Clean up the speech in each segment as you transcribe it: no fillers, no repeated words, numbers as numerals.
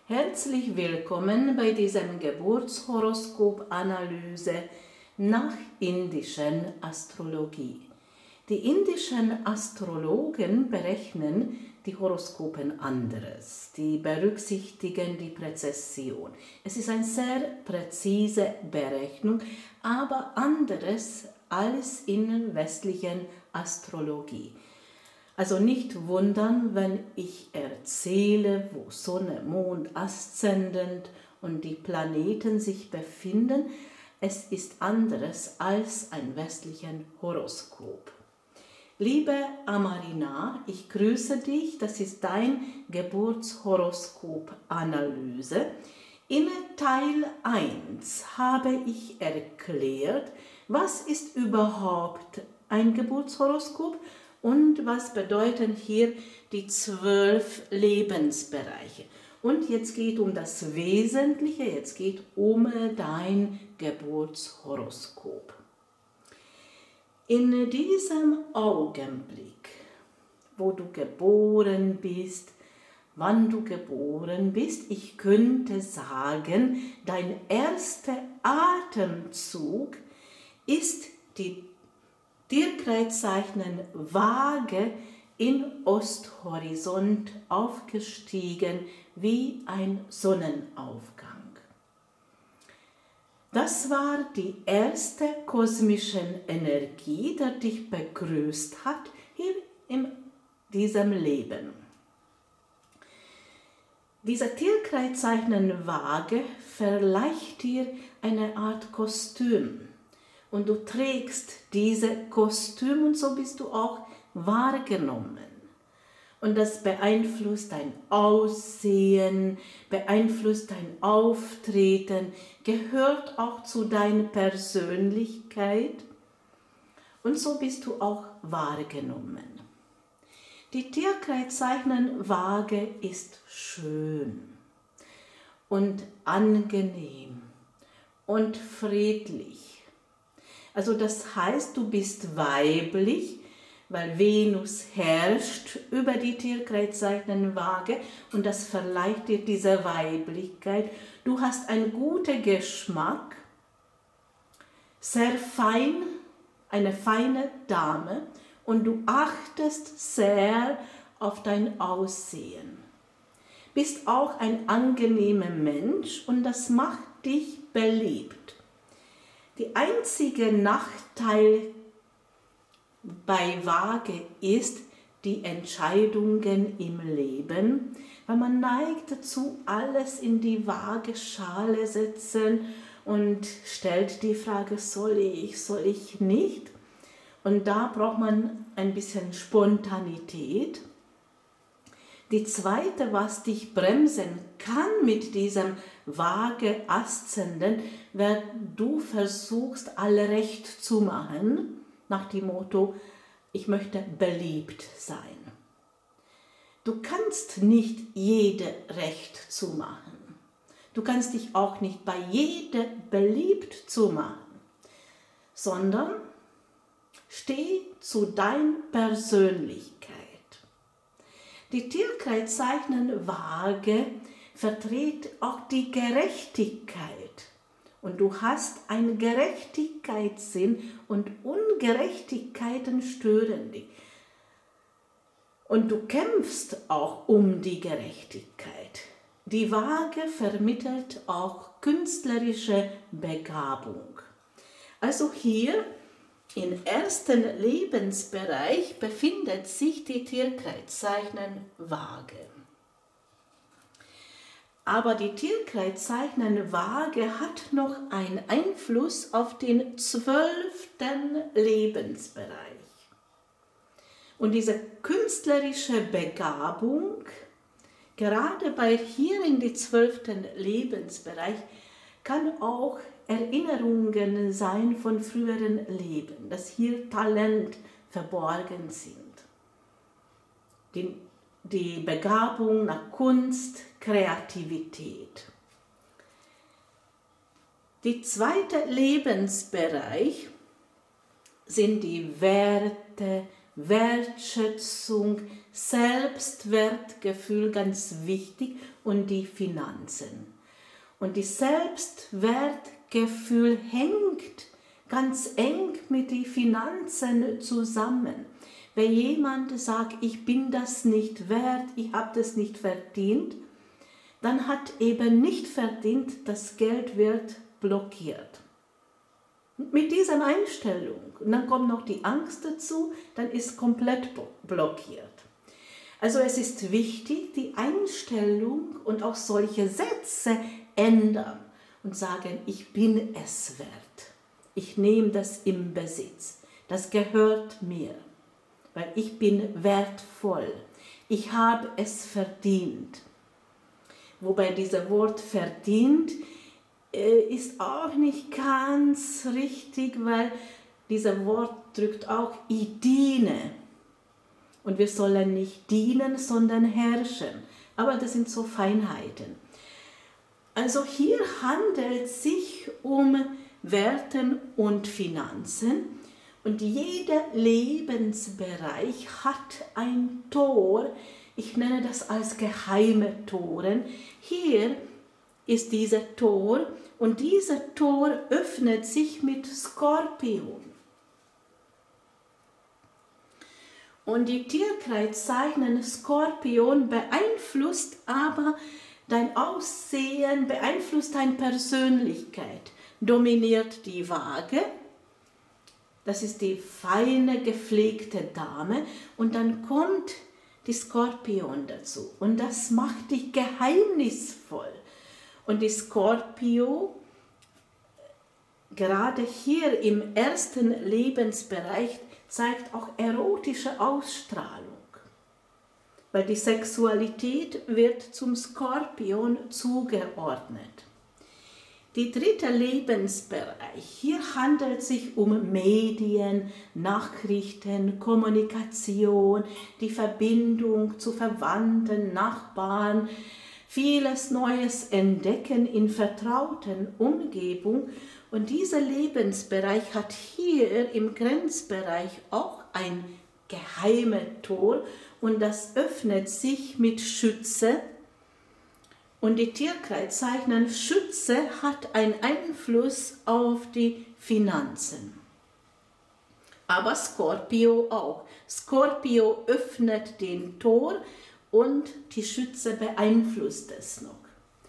Herzlich willkommen bei diesem Geburtshoroskop-Analyse nach indischen Astrologie. Die indischen Astrologen berechnen die Horoskopen anderes. Die berücksichtigen die Präzession. Es ist eine sehr präzise Berechnung, aber anderes als in westlichen Astrologie. Also nicht wundern, wenn ich erzähle, wo Sonne, Mond, Aszendent und die Planeten sich befinden. Es ist anderes als ein westliches Horoskop. Liebe Amarina, ich grüße dich. Das ist dein Geburtshoroskop-Analyse. In Teil 1 habe ich erklärt, was ist überhaupt ein Geburtshoroskop und was bedeuten hier die 12 Lebensbereiche. Und jetzt geht um das Wesentliche, jetzt geht um dein Geburtshoroskop. In diesem Augenblick, wo du geboren bist, wann du geboren bist, ich könnte sagen, dein erster Atemzug ist die Tierkreiszeichen Waage in Osthorizont aufgestiegen wie ein Sonnenaufgang. Das war die erste kosmische Energie, die dich begrüßt hat hier in diesem Leben. Dieser Tierkreiszeichen Waage verleiht dir eine Art Kostüm. Und du trägst diese Kostüm und so bist du auch wahrgenommen. Und das beeinflusst dein Aussehen, beeinflusst dein Auftreten, gehört auch zu deiner Persönlichkeit. Und so bist du auch wahrgenommen. Die Tierkreiszeichen Waage ist schön und angenehm und friedlich. Also das heißt, du bist weiblich, weil Venus herrscht über die Tierkreiszeichen Waage und das verleiht dir diese Weiblichkeit. Du hast einen guten Geschmack, sehr fein, eine feine Dame und du achtest sehr auf dein Aussehen. Bist auch ein angenehmer Mensch und das macht dich beliebt. Der einzige Nachteil bei Waage ist die Entscheidungen im Leben, weil man neigt dazu, alles in die Waageschale setzen und stellt die Frage, soll ich nicht? Und da braucht man ein bisschen Spontanität. Die zweite, was dich bremsen kann mit diesem Waage-Aszendent, wenn du versuchst, alle recht zu machen, nach dem Motto, ich möchte beliebt sein. Du kannst nicht jede recht zu machen. Du kannst dich auch nicht bei jeder beliebt zu machen, sondern steh zu deiner Persönlichkeit. Die Tierkreiszeichen Waage vertritt auch die Gerechtigkeit. Und du hast einen Gerechtigkeitssinn und Ungerechtigkeiten stören dich. Und du kämpfst auch um die Gerechtigkeit. Die Waage vermittelt auch künstlerische Begabung. Also hier im ersten Lebensbereich befindet sich die Tierkreiszeichen Waage. Aber die Tierkreiszeichen Waage hat noch einen Einfluss auf den 12. Lebensbereich. Und diese künstlerische Begabung, gerade bei hier in den 12. Lebensbereich, kann auch Erinnerungen sein von früheren Leben, dass hier Talent verborgen sind. Die Begabung nach Kunst, Kreativität. Der zweite Lebensbereich sind die Werte, Wertschätzung, Selbstwertgefühl ganz wichtig und die Finanzen. Und die Selbstwertgefühl hängt ganz eng mit den Finanzen zusammen. Wenn jemand sagt, ich bin das nicht wert, ich habe das nicht verdient, dann hat eben nicht verdient, das Geld wird blockiert. Mit dieser Einstellung, und dann kommt noch die Angst dazu, dann ist komplett blockiert. Also es ist wichtig, die Einstellung und auch solche Sätze ändern und sagen, ich bin es wert. Ich nehme das im Besitz. Das gehört mir, weil ich bin wertvoll. Ich habe es verdient. Wobei dieser Wort verdient ist auch nicht ganz richtig, weil dieser Wort drückt auch, ich diene. Und wir sollen nicht dienen, sondern herrschen. Aber das sind so Feinheiten. Also hier handelt es sich um Werten und Finanzen. Und jeder Lebensbereich hat ein Tor. Ich nenne das als geheime Toren. Hier ist dieser Tor und dieser Tor öffnet sich mit Skorpion. Und die Tierkreiszeichen Skorpion beeinflusst aber dein Aussehen, beeinflusst deine Persönlichkeit, dominiert die Waage. Das ist die feine, gepflegte Dame und dann kommt die Skorpion dazu und das macht dich geheimnisvoll. Und die Skorpio, gerade hier im ersten Lebensbereich, zeigt auch erotische Ausstrahlung. Weil die Sexualität wird zum Skorpion zugeordnet. Die dritte Lebensbereich, hier handelt es sich um Medien, Nachrichten, Kommunikation, die Verbindung zu Verwandten, Nachbarn, vieles Neues entdecken in vertrauten Umgebung. Und dieser Lebensbereich hat hier im Grenzbereich auch ein geheimes Tor und das öffnet sich mit Schütze. Und die Tierkreiszeichen Schütze hat einen Einfluss auf die Finanzen. Aber Skorpio auch. Skorpio öffnet den Tor und die Schütze beeinflusst es noch.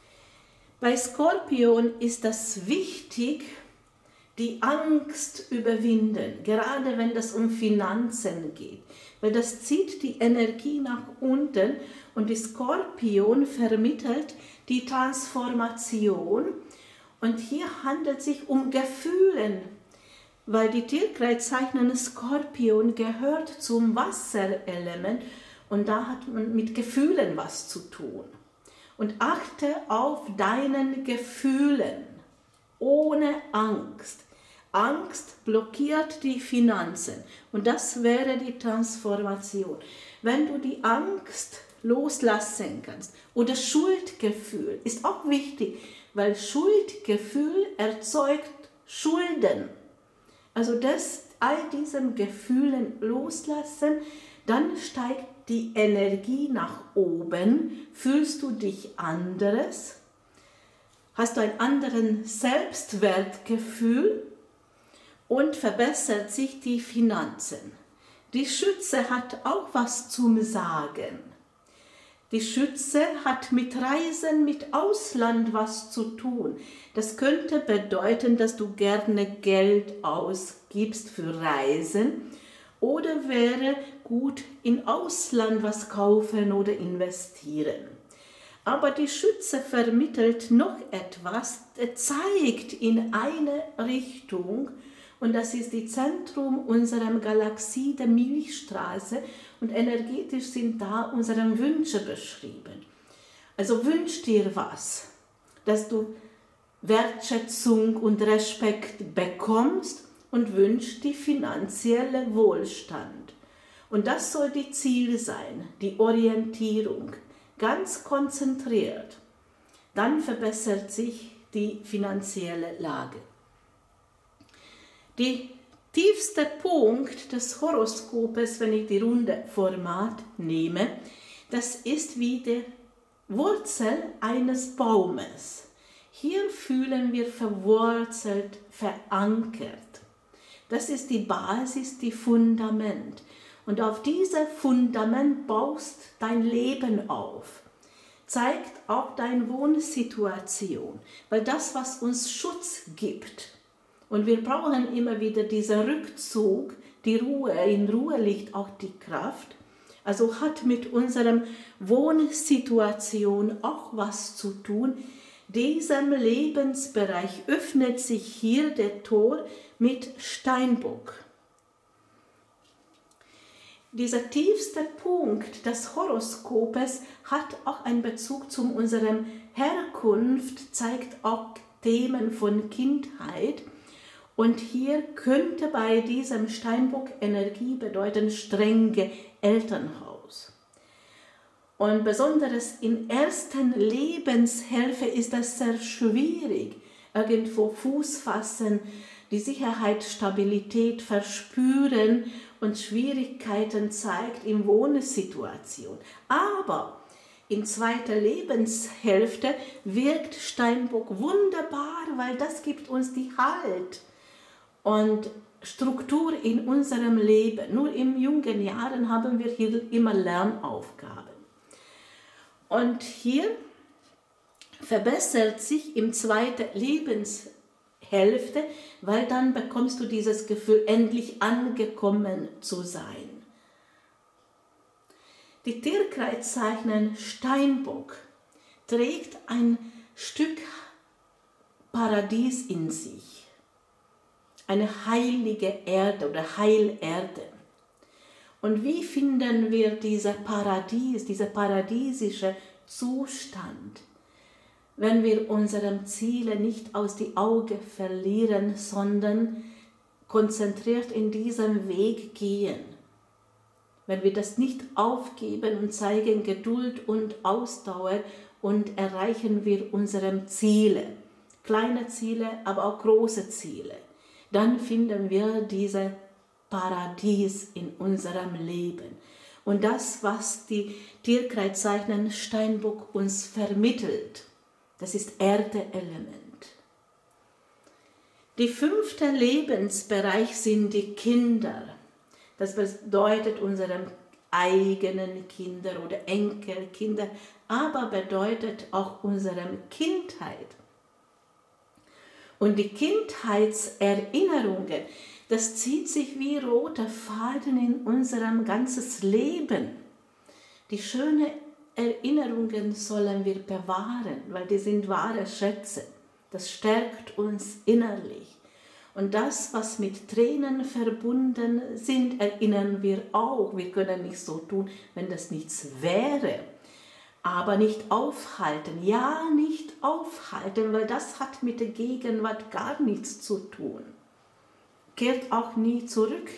Bei Skorpion ist das wichtig, die Angst überwinden, gerade wenn es um Finanzen geht, weil das zieht die Energie nach unten und die Skorpion vermittelt die Transformation und hier handelt es sich um Gefühle, weil die Tierkreiszeichen Skorpion gehört zum Wasserelement und da hat man mit Gefühlen was zu tun. Und achte auf deinen Gefühlen, ohne Angst. Angst blockiert die Finanzen und das wäre die Transformation. Wenn du die Angst loslassen kannst oder Schuldgefühl ist auch wichtig, weil Schuldgefühl erzeugt Schulden. Also all diesen Gefühlen loslassen, dann steigt die Energie nach oben, fühlst du dich anderes, hast du ein anderes Selbstwertgefühl und verbessert sich die Finanzen. Die Schütze hat auch was zum Sagen. Die Schütze hat mit Reisen, mit Ausland was zu tun. Das könnte bedeuten, dass du gerne Geld ausgibst für Reisen oder wäre gut im Ausland was kaufen oder investieren. Aber die Schütze vermittelt noch etwas, zeigt in eine Richtung und das ist das Zentrum unserer Galaxie, der Milchstraße und energetisch sind da unsere Wünsche beschrieben. Also wünsch dir was, dass du Wertschätzung und Respekt bekommst und wünsch dir finanzielle Wohlstand. Und das soll die Ziel sein, die Orientierung, ganz konzentriert. Dann verbessert sich die finanzielle Lage. Die tiefster Punkt des Horoskopes, wenn ich die runde Format nehme, das ist wie die Wurzel eines Baumes. Hier fühlen wir verwurzelt, verankert. Das ist die Basis, die Fundament. Und auf diesem Fundament baust dein Leben auf. Zeigt auch deine Wohnsituation, weil das, was uns Schutz gibt, und wir brauchen immer wieder diesen Rückzug, die Ruhe, in Ruhe liegt auch die Kraft, also hat mit unserer Wohnsituation auch was zu tun. Diesem Lebensbereich öffnet sich hier der Tor mit Steinbock. Dieser tiefste Punkt des Horoskopes hat auch einen Bezug zu unserer Herkunft, zeigt auch Themen von Kindheit. Und hier könnte bei diesem Steinbock Energie bedeuten strenge Elternhaus. Und besonders in ersten Lebenshälfte ist es sehr schwierig, irgendwo Fuß fassen, die Sicherheit, Stabilität verspüren und Schwierigkeiten zeigt in Wohnsituation. Aber in zweiter Lebenshälfte wirkt Steinbock wunderbar, weil das gibt uns die Halt und Struktur in unserem Leben. Nur in jungen Jahren haben wir hier immer Lernaufgaben. Und hier verbessert sich im zweiten Lebenshälfte, weil dann bekommst du dieses Gefühl, endlich angekommen zu sein. Die Tierkreiszeichen Steinbock trägt ein Stück Paradies in sich, eine heilige Erde oder Heilerde. Und wie finden wir dieser paradiesische Zustand, wenn wir unsere Ziele nicht aus die Augen verlieren, sondern konzentriert in diesem Weg gehen? Wenn wir das nicht aufgeben und zeigen Geduld und Ausdauer und erreichen wir unsere Ziele, kleine Ziele, aber auch große Ziele, dann finden wir dieses Paradies in unserem Leben. Und das, was die Tierkreiszeichen Steinbock uns vermittelt, das ist Erde-Element. Der 5. Lebensbereich sind die Kinder. Das bedeutet unsere eigenen Kinder oder Enkelkinder, aber bedeutet auch unsere Kindheit. Und die Kindheitserinnerungen, das zieht sich wie roter Faden in unserem ganzes Leben. Die schönen Erinnerungen sollen wir bewahren, weil die sind wahre Schätze. Das stärkt uns innerlich. Und das, was mit Tränen verbunden sind, erinnern wir auch. Wir können nicht so tun, wenn das nichts wäre. Aber nicht aufhalten, ja, nicht aufhalten, weil das hat mit der Gegenwart gar nichts zu tun. Kehrt auch nie zurück.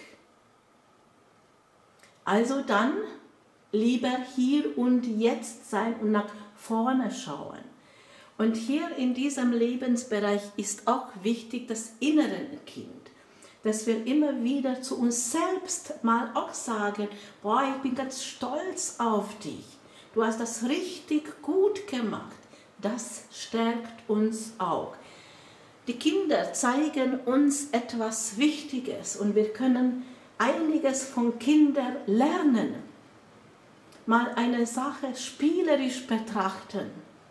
Also dann lieber hier und jetzt sein und nach vorne schauen. Und hier in diesem Lebensbereich ist auch wichtig das innere Kind, dass wir immer wieder zu uns selbst mal auch sagen, boah, ich bin ganz stolz auf dich, du hast das richtig gut gemacht. Das stärkt uns auch. Die Kinder zeigen uns etwas Wichtiges und wir können einiges von Kindern lernen. Mal eine Sache spielerisch betrachten.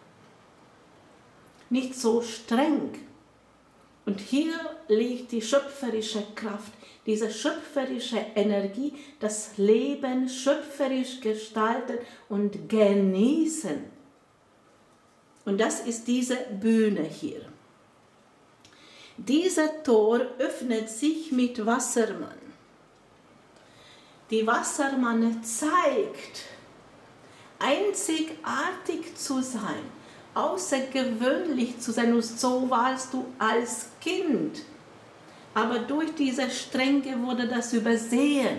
Nicht so streng. Und hier liegt die schöpferische Kraft, diese schöpferische Energie, das Leben schöpferisch gestalten und genießen. Und das ist diese Bühne hier. Dieser Tor öffnet sich mit Wassermann. Die Wassermann zeigt, einzigartig zu sein, außergewöhnlich zu sein, und so warst du als Kind. Aber durch diese Strenge wurde das übersehen.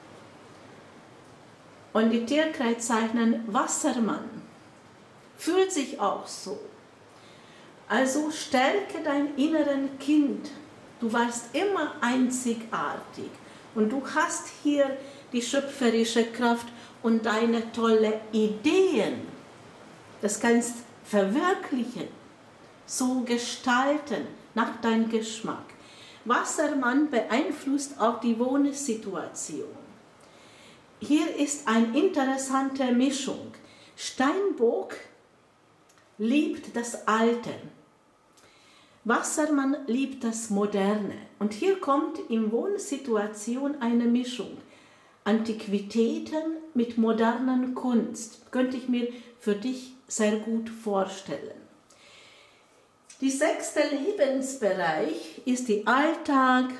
Und die Tierkreiszeichen Wassermann fühlt sich auch so. Also stärke dein inneren Kind Du warst immer einzigartig und du hast hier die schöpferische Kraft und deine tolle Ideen. Das kannst verwirklichen, so gestalten, nach deinem Geschmack. Wassermann beeinflusst auch die Wohnsituation. Hier ist eine interessante Mischung. Steinbock liebt das Alte. Wassermann liebt das Moderne. Und hier kommt in Wohnsituation eine Mischung. Antiquitäten mit moderner Kunst. Könnte ich mir für dich sehr gut vorstellen. Der 6. Lebensbereich ist die Alltag,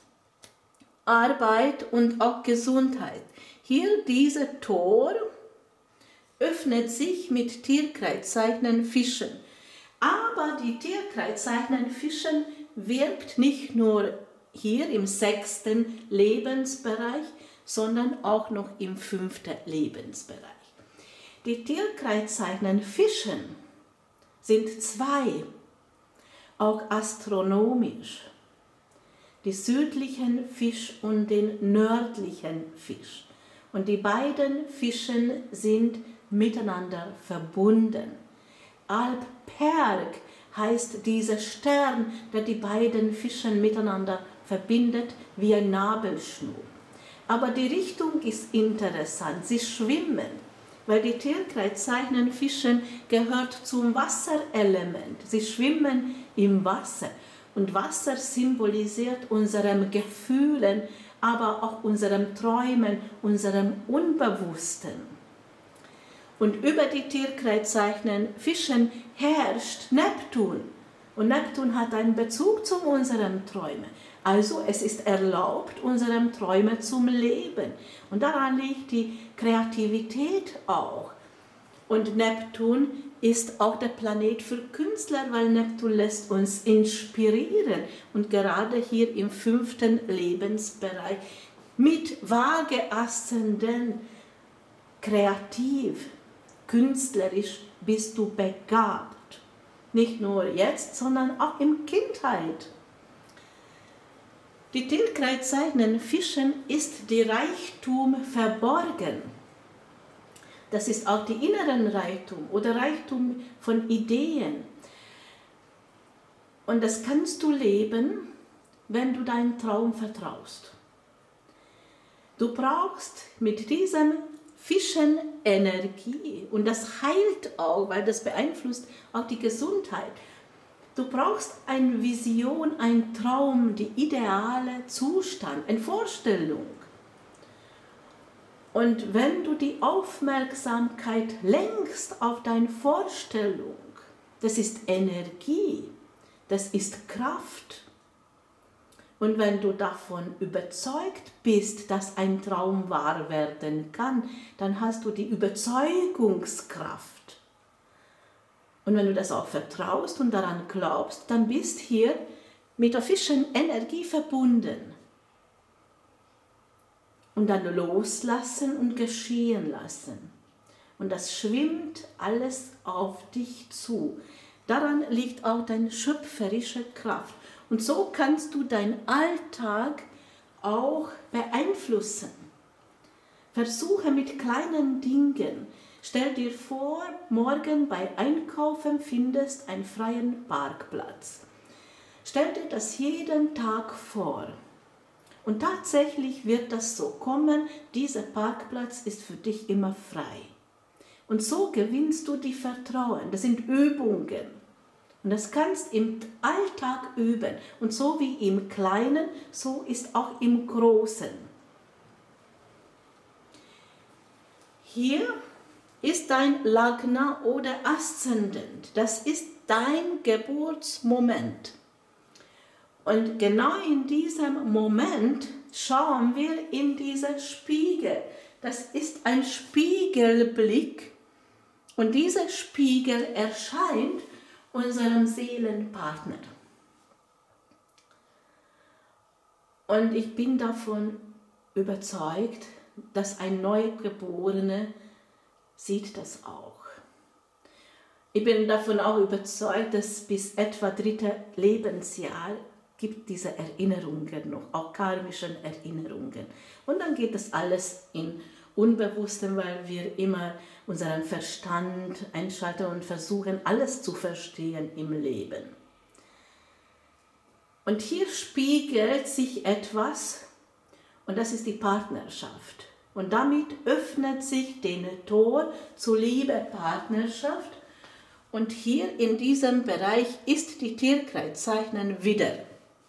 Arbeit und auch Gesundheit. Hier dieser Tor öffnet sich mit Tierkreiszeichen Fischen. Aber die Tierkreiszeichen Fischen wirkt nicht nur hier im 6. Lebensbereich, sondern auch noch im 5. Lebensbereich. Die Tierkreiszeichen Fischen sind 2, auch astronomisch. Die südlichen Fisch und den nördlichen Fisch. Und die beiden Fischen sind miteinander verbunden. Alpperg heißt dieser Stern, der die beiden Fische miteinander verbindet, wie ein Nabelschnur. Aber die Richtung ist interessant. Sie schwimmen, weil die Tierkreiszeichen Fischen gehört zum Wasserelement. Sie schwimmen im Wasser. Und Wasser symbolisiert unsere Gefühlen, aber auch unserem Träumen, unserem Unbewussten. Und über die Tierkreiszeichen Fischen herrscht Neptun. Und Neptun hat einen Bezug zu unseren Träumen. Also es ist erlaubt, unseren Träumen zum Leben. Und daran liegt die Kreativität auch. Und Neptun ist auch der Planet für Künstler, weil Neptun lässt uns inspirieren. Und gerade hier im 5. Lebensbereich mit vage Aszendent, kreativ, künstlerisch bist du begabt. Nicht nur jetzt, sondern auch in Kindheit. Die Tierkreiszeichen Fischen ist die Reichtum verborgen. Das ist auch die inneren Reichtum oder Reichtum von Ideen. Und das kannst du leben, wenn du deinen Traum vertraust. Du brauchst mit diesem Fischen Energie und das heilt auch, weil das beeinflusst auch die Gesundheit. Du brauchst eine Vision, einen Traum, die ideale Zustand, eine Vorstellung. Und wenn du die Aufmerksamkeit lenkst auf deine Vorstellung, das ist Energie, das ist Kraft. Und wenn du davon überzeugt bist, dass ein Traum wahr werden kann, dann hast du die Überzeugungskraft. Und wenn du das auch vertraust und daran glaubst, dann bist hier mit der Fischen-Energie verbunden. Und dann loslassen und geschehen lassen. Und das schwimmt alles auf dich zu. Daran liegt auch deine schöpferische Kraft. Und so kannst du deinen Alltag auch beeinflussen. Versuche mit kleinen Dingen. Stell dir vor, morgen bei Einkaufen findest einen freien Parkplatz. Stell dir das jeden Tag vor. Und tatsächlich wird das so kommen, dieser Parkplatz ist für dich immer frei. Und so gewinnst du die Vertrauen. Das sind Übungen. Und das kannst du im Alltag üben. Und so wie im Kleinen, so ist auch im Großen. Hier ist dein Lagna oder Aszendent. Das ist dein Geburtsmoment. Und genau in diesem Moment schauen wir in diesen Spiegel. Das ist ein Spiegelblick. Und dieser Spiegel erscheint unserem Seelenpartner. Und ich bin davon überzeugt, dass ein Neugeborener sieht das auch. Ich bin davon auch überzeugt, dass bis etwa 3. Lebensjahr gibt diese Erinnerungen noch, auch karmischen Erinnerungen. Und dann geht das alles in Unbewussten, weil wir immer unseren Verstand einschalten und versuchen, alles zu verstehen im Leben. Und hier spiegelt sich etwas, und das ist die Partnerschaft. Und damit öffnet sich den Tor zur Liebe, Partnerschaft. Und hier in diesem Bereich ist die Tierkreiszeichen Widder.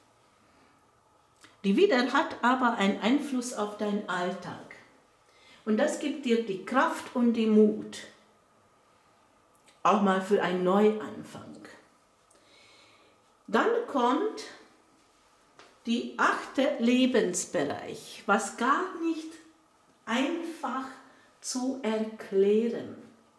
Die Widder hat aber einen Einfluss auf deinen Alltag. Und das gibt dir die Kraft und den Mut, auch mal für einen Neuanfang. Dann kommt die 8. Lebensbereich, was gar nicht einfach zu erklären.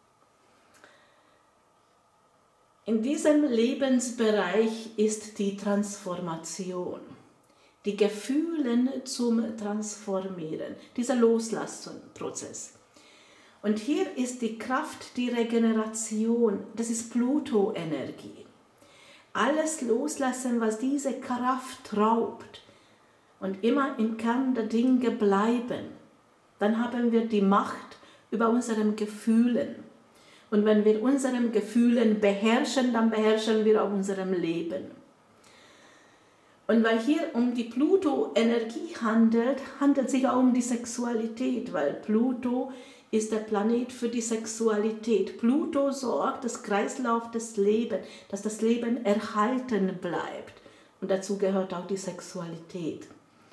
In diesem Lebensbereich ist die Transformation, die Gefühle zum Transformieren, dieser Loslassungsprozess. Und hier ist die Kraft, die Regeneration, das ist Pluto-Energie. Alles loslassen, was diese Kraft raubt und immer im Kern der Dinge bleiben, dann haben wir die Macht über unsere Gefühle. Und wenn wir unsere Gefühle beherrschen, dann beherrschen wir auch unserem Leben. Und weil hier um die Pluto-Energie handelt, handelt es sich auch um die Sexualität, weil Pluto ist der Planet für die Sexualität. Pluto sorgt das Kreislauf des Lebens, dass das Leben erhalten bleibt. Und dazu gehört auch die Sexualität.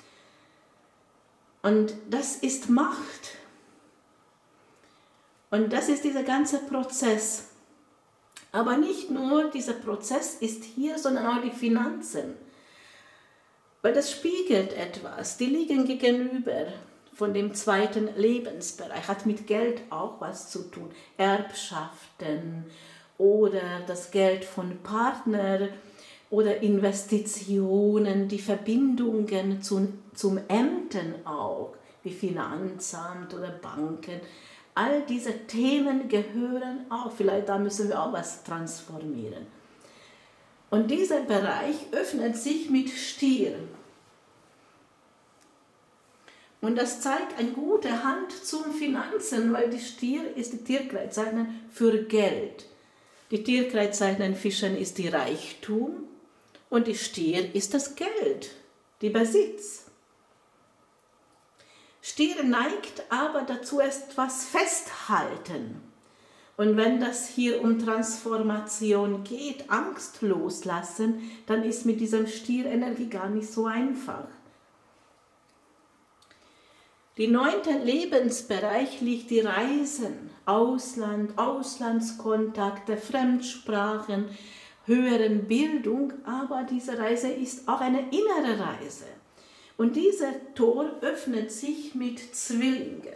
Und das ist Macht. Und das ist dieser ganze Prozess. Aber nicht nur dieser Prozess ist hier, sondern auch die Finanzen. Weil das spiegelt etwas. Die liegen gegenüber von dem 2. Lebensbereich. Hat mit Geld auch was zu tun. Erbschaften oder das Geld von Partnern oder Investitionen, die Verbindungen zum Ämtern auch, wie Finanzamt oder Banken. All diese Themen gehören auch, vielleicht da müssen wir auch was transformieren. Und dieser Bereich öffnet sich mit Stier. Und das zeigt eine gute Hand zum Finanzen, weil die Stier ist die Tierkreiszeichen für Geld. Die Tierkreiszeichen Fischen ist die Reichtum und die Stier ist das Geld, die Besitz. Stier neigt aber dazu, etwas festhalten. Und wenn das hier um Transformation geht, Angst loslassen, dann ist mit diesem Stierenergie gar nicht so einfach. Die 9. Lebensbereich liegt die Reisen, Ausland, Auslandskontakte, Fremdsprachen, höheren Bildung, aber diese Reise ist auch eine innere Reise. Und dieser Tor öffnet sich mit Zwillinge.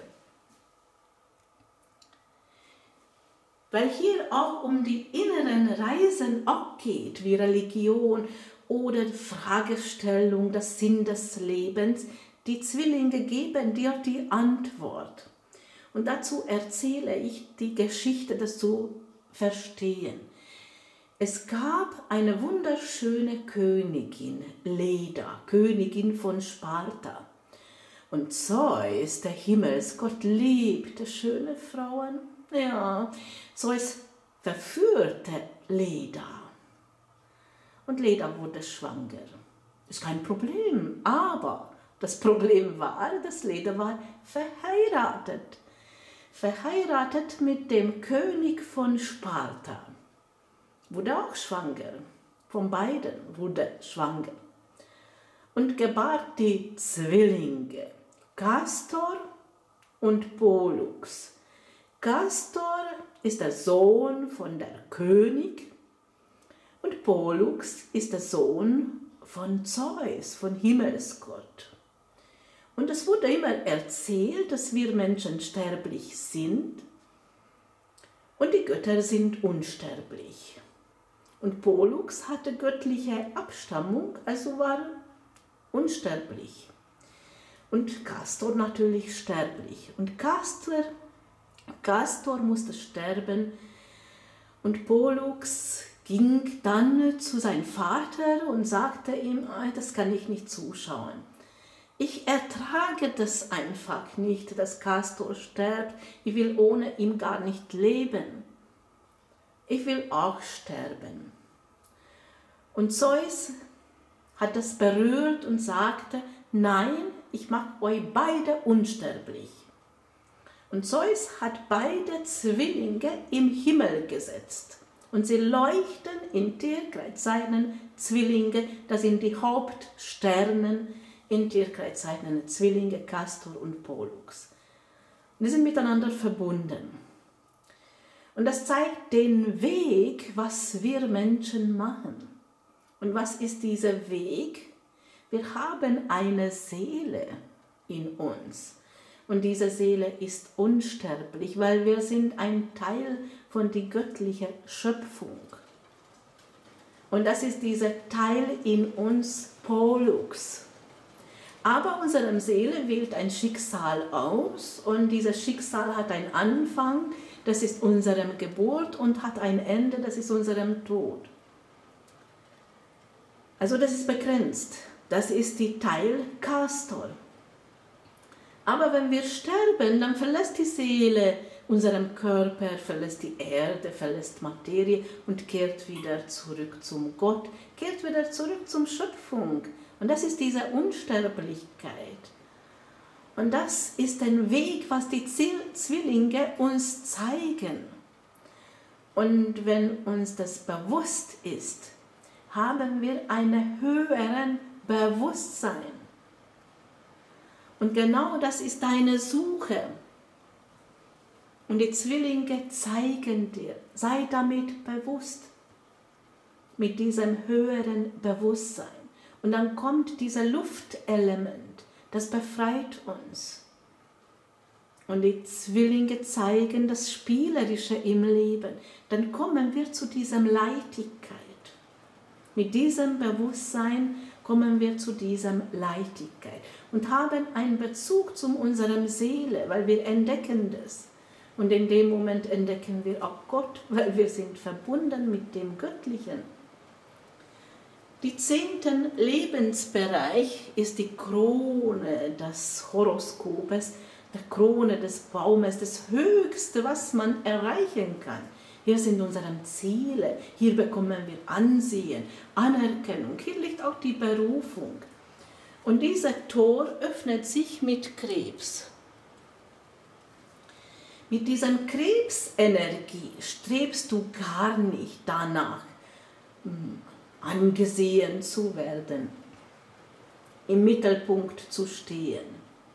Weil hier auch um die inneren Reisen auch geht, wie Religion oder Fragestellung, das Sinn des Lebens. Die Zwillinge geben dir die Antwort. Und dazu erzähle ich die Geschichte, das zu verstehen. Es gab eine wunderschöne Königin, Leda, Königin von Sparta. Und Zeus, der Himmelsgott, liebte schöne Frauen. Ja, Zeus verführte Leda. Und Leda wurde schwanger. Ist kein Problem, aber das Problem war, dass Leda war verheiratet. Verheiratet mit dem König von Sparta. Wurde auch schwanger. Von beiden wurde schwanger. Und gebar die Zwillinge, Kastor und Pollux. Kastor ist der Sohn von der König und Pollux ist der Sohn von Zeus, von Himmelsgott. Und es wurde immer erzählt, dass wir Menschen sterblich sind und die Götter sind unsterblich. Und Pollux hatte göttliche Abstammung, also war unsterblich. Und Kastor natürlich sterblich. Und Kastor musste sterben und Pollux ging dann zu seinem Vater und sagte ihm, das kann ich nicht zuschauen. Ich ertrage das einfach nicht, dass Castor stirbt. Ich will ohne ihn gar nicht leben. Ich will auch sterben. Und Zeus hat das berührt und sagte, nein, ich mache euch beide unsterblich. Und Zeus hat beide Zwillinge im Himmel gesetzt. Und sie leuchten in Tierkreis seinen Zwillinge, das sind die Hauptsternen in Tierkreis seinen Zwillinge Castor und Pollux. Und die sind miteinander verbunden. Und das zeigt den Weg, was wir Menschen machen. Und was ist dieser Weg? Wir haben eine Seele in uns. Und diese Seele ist unsterblich, weil wir sind ein Teil von der göttlichen Schöpfung. Und das ist dieser Teil in uns, Pollux. Aber unsere Seele wählt ein Schicksal aus und dieses Schicksal hat einen Anfang, das ist unsere Geburt und hat ein Ende, das ist unserem Tod. Also das ist begrenzt, das ist die Teil Castor. Aber wenn wir sterben, dann verlässt die Seele unseren Körper, verlässt die Erde, verlässt Materie und kehrt wieder zurück zum Gott, kehrt wieder zurück zur Schöpfung. Und das ist diese Unsterblichkeit. Und das ist ein Weg, was die Zwillinge uns zeigen. Und wenn uns das bewusst ist, haben wir ein höheres Bewusstsein. Und genau das ist deine Suche. Und die Zwillinge zeigen dir, sei damit bewusst, mit diesem höheren Bewusstsein. Und dann kommt dieser Luftelement, das befreit uns. Und die Zwillinge zeigen das Spielerische im Leben. Dann kommen wir zu dieser Leichtigkeit. Mit diesem Bewusstsein kommen wir zu dieser Leichtigkeit und haben einen Bezug zu unserer Seele, weil wir entdecken das. Und in dem Moment entdecken wir auch Gott, weil wir sind verbunden mit dem Göttlichen. Die 10. Lebensbereich ist die Krone des Horoskopes, die Krone des Baumes, das Höchste, was man erreichen kann. Hier sind unsere Ziele, hier bekommen wir Ansehen, Anerkennung, hier liegt auch die Berufung. Und dieser Tor öffnet sich mit Krebs. Mit dieser Krebsenergie strebst du gar nicht danach, angesehen zu werden, im Mittelpunkt zu stehen,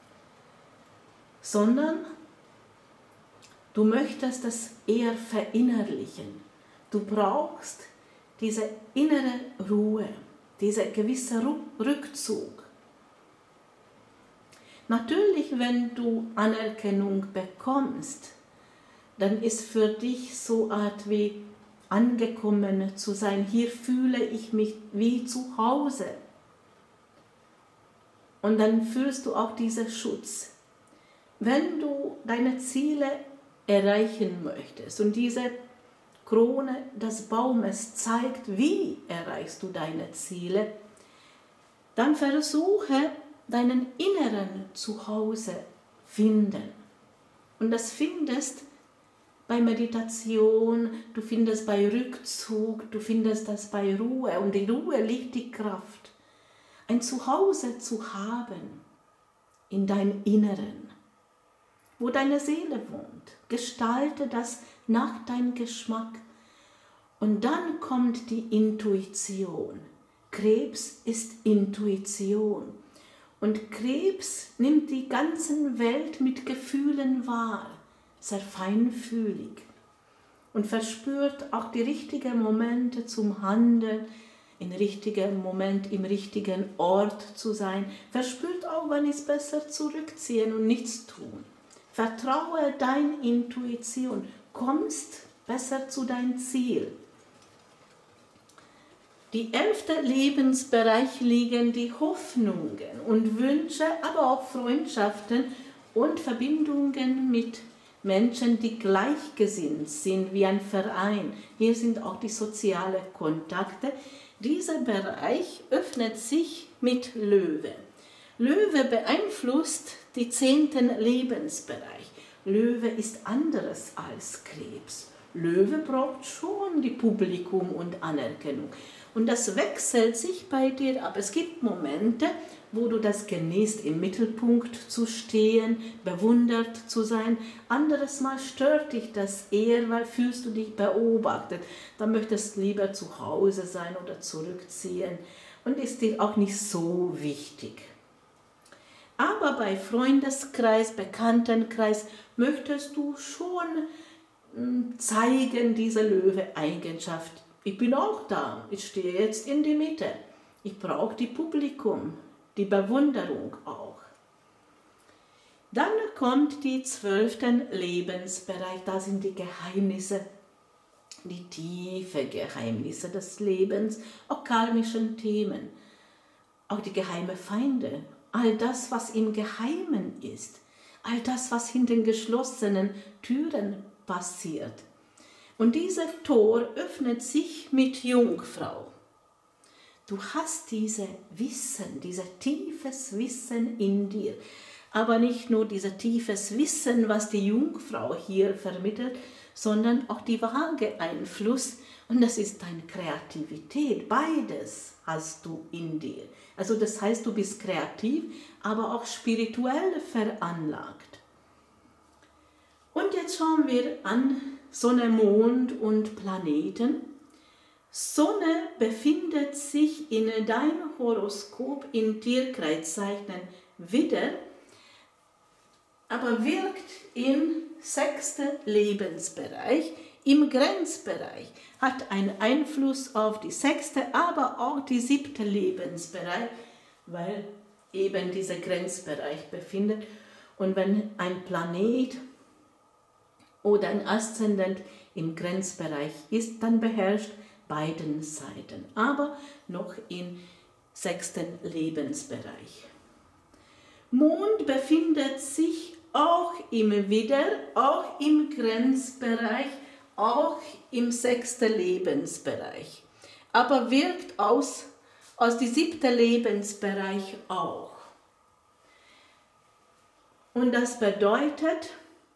sondern du möchtest das eher verinnerlichen. Du brauchst diese innere Ruhe, dieser gewisse Rückzug. Natürlich, wenn du Anerkennung bekommst, dann ist für dich so eine Art wie angekommen zu sein. Hier fühle ich mich wie zu Hause. Und dann fühlst du auch diesen Schutz. Wenn du deine Ziele erreichen möchtest und diese Krone des Baumes zeigt, wie erreichst du deine Ziele, dann versuche deinen inneren Zuhause finden. Und das findest bei Meditation, du findest bei Rückzug, du findest das bei Ruhe. Und in Ruhe liegt die Kraft, ein Zuhause zu haben in deinem Inneren, wo deine Seele wohnt. Gestalte das nach deinem Geschmack. Und dann kommt die Intuition. Krebs ist Intuition. Und Krebs nimmt die ganze Welt mit Gefühlen wahr, sehr feinfühlig und verspürt auch die richtigen Momente zum Handeln, im richtigen Moment, im richtigen Ort zu sein, verspürt auch, wann es besser zurückziehen und nichts tun. Vertraue deiner Intuition, kommst besser zu deinem Ziel. Die 11. Lebensbereich liegen die Hoffnungen und Wünsche, aber auch Freundschaften und Verbindungen mit Menschen, die gleichgesinnt sind, wie ein Verein. Hier sind auch die sozialen Kontakte. Dieser Bereich öffnet sich mit Löwe. Löwe beeinflusst den 10. Lebensbereich. Löwe ist anderes als Krebs. Löwe braucht schon die Publikum und Anerkennung. Und das wechselt sich bei dir ab. Es gibt Momente, wo du das genießt, im Mittelpunkt zu stehen, bewundert zu sein. Anderes Mal stört dich das eher, weil fühlst du dich beobachtet. Dann möchtest du lieber zu Hause sein oder zurückziehen und ist dir auch nicht so wichtig. Aber bei Freundeskreis, Bekanntenkreis möchtest du schon zeigen, diese Löwe-Eigenschaft. Ich bin auch da, ich stehe jetzt in der Mitte. Ich brauche die Publikum, die Bewunderung auch. Dann kommt die 12. Lebensbereich, da sind die Geheimnisse, die tiefen Geheimnisse des Lebens, auch karmischen Themen, auch die geheimen Feinde, all das, was im Geheimen ist, all das, was hinter den geschlossenen Türen passiert. Und dieser Tor öffnet sich mit Jungfrau. Du hast dieses Wissen, dieses tiefes Wissen in dir. Aber nicht nur dieses tiefes Wissen, was die Jungfrau hier vermittelt, sondern auch die vage Einfluss. Und das ist deine Kreativität. Beides hast du in dir. Also das heißt, du bist kreativ, aber auch spirituell veranlagt. Und jetzt schauen wir an Sonne, Mond und Planeten. Sonne befindet sich in deinem Horoskop in Tierkreiszeichen Widder, aber wirkt im 6. Lebensbereich, im Grenzbereich, hat einen Einfluss auf die 6., aber auch die 7. Lebensbereich, weil eben dieser Grenzbereich befindet. Und wenn ein Planet oder ein Aszendent im Grenzbereich ist, dann beherrscht beiden Seiten, aber noch im 6. Lebensbereich. Mond befindet sich auch im Widder, auch im Grenzbereich, auch im 6. Lebensbereich, aber wirkt aus dem 7. Lebensbereich auch. Und das bedeutet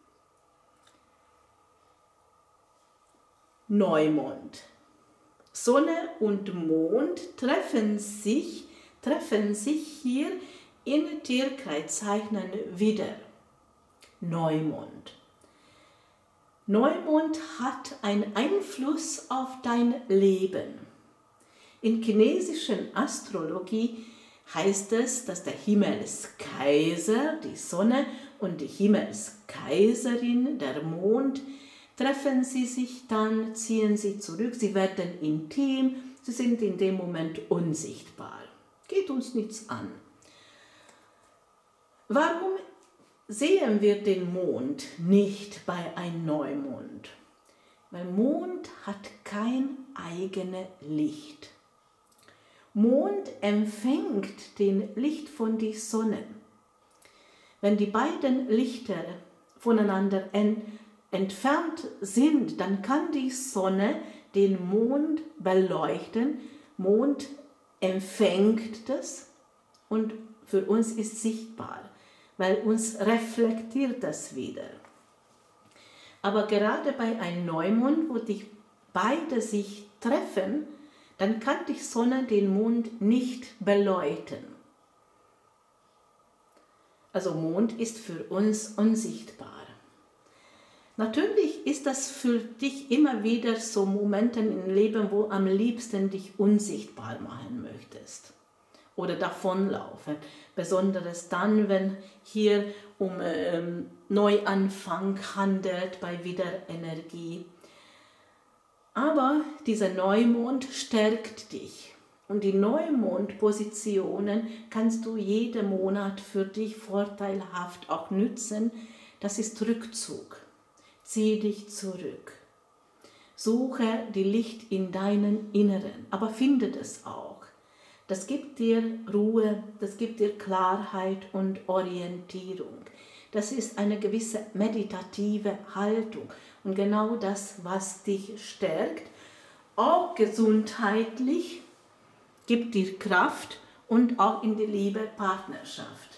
Neumond. Sonne und Mond treffen sich hier in Tierkreiszeichen Widder. Neumond. Neumond hat einen Einfluss auf dein Leben. In chinesischen Astrologie heißt es, dass der Himmelskaiser, die Sonne, und die Himmelskaiserin, der Mond, treffen sie sich dann, ziehen sie zurück, sie werden intim, sie sind in dem Moment unsichtbar. Geht uns nichts an. Warum sehen wir den Mond nicht bei einem Neumond? Weil Mond hat kein eigenes Licht. Mond empfängt den Licht von der Sonne. Wenn die beiden Lichter voneinander entfernt sind, dann kann die Sonne den Mond beleuchten. Mond empfängt das und für uns ist sichtbar, weil uns reflektiert das wieder. Aber gerade bei einem Neumond, wo die beide sich treffen, dann kann die Sonne den Mond nicht beleuchten. Also Mond ist für uns unsichtbar. Natürlich ist das für dich immer wieder so Momente im Leben, wo am liebsten dich unsichtbar machen möchtest oder davonlaufen. Besonders dann, wenn hier um Neuanfang handelt bei Widderenergie. Aber dieser Neumond stärkt dich. Und die Neumondpositionen kannst du jeden Monat für dich vorteilhaft auch nützen. Das ist Rückzug. Zieh dich zurück. Suche die Licht in deinem Inneren, aber finde es auch. Das gibt dir Ruhe, das gibt dir Klarheit und Orientierung. Das ist eine gewisse meditative Haltung und genau das, was dich stärkt, auch gesundheitlich, gibt dir Kraft und auch in die Liebe Partnerschaft.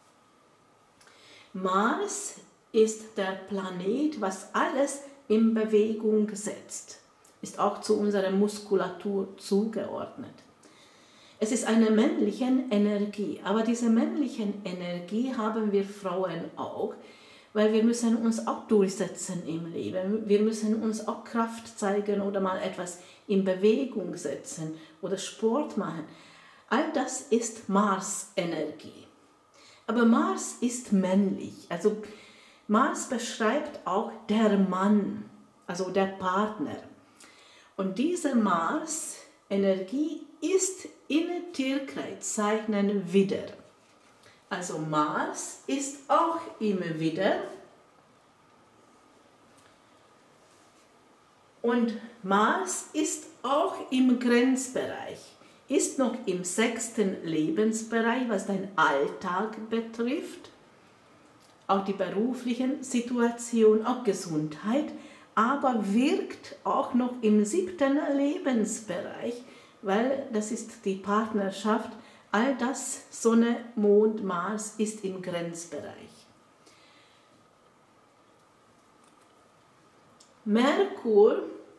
Mars ist der Planet, was alles in Bewegung setzt, ist auch zu unserer Muskulatur zugeordnet. Es ist eine männliche Energie, aber diese männliche Energie haben wir Frauen auch, weil wir müssen uns auch durchsetzen im Leben. Wir müssen uns auch Kraft zeigen oder mal etwas in Bewegung setzen oder Sport machen. All das ist Mars-Energie. Aber Mars ist männlich, also Mars beschreibt auch der Mann, also der Partner. Und diese Mars-Energie ist in Tierkreiszeichen Widder. Also Mars ist auch im Widder. Und Mars ist auch im Grenzbereich, ist noch im 6. Lebensbereich, was dein Alltag betrifft, auch die beruflichen Situation, auch Gesundheit, aber wirkt auch noch im 7. Lebensbereich, weil das ist die Partnerschaft, all das, Sonne, Mond, Mars ist im Grenzbereich. Merkur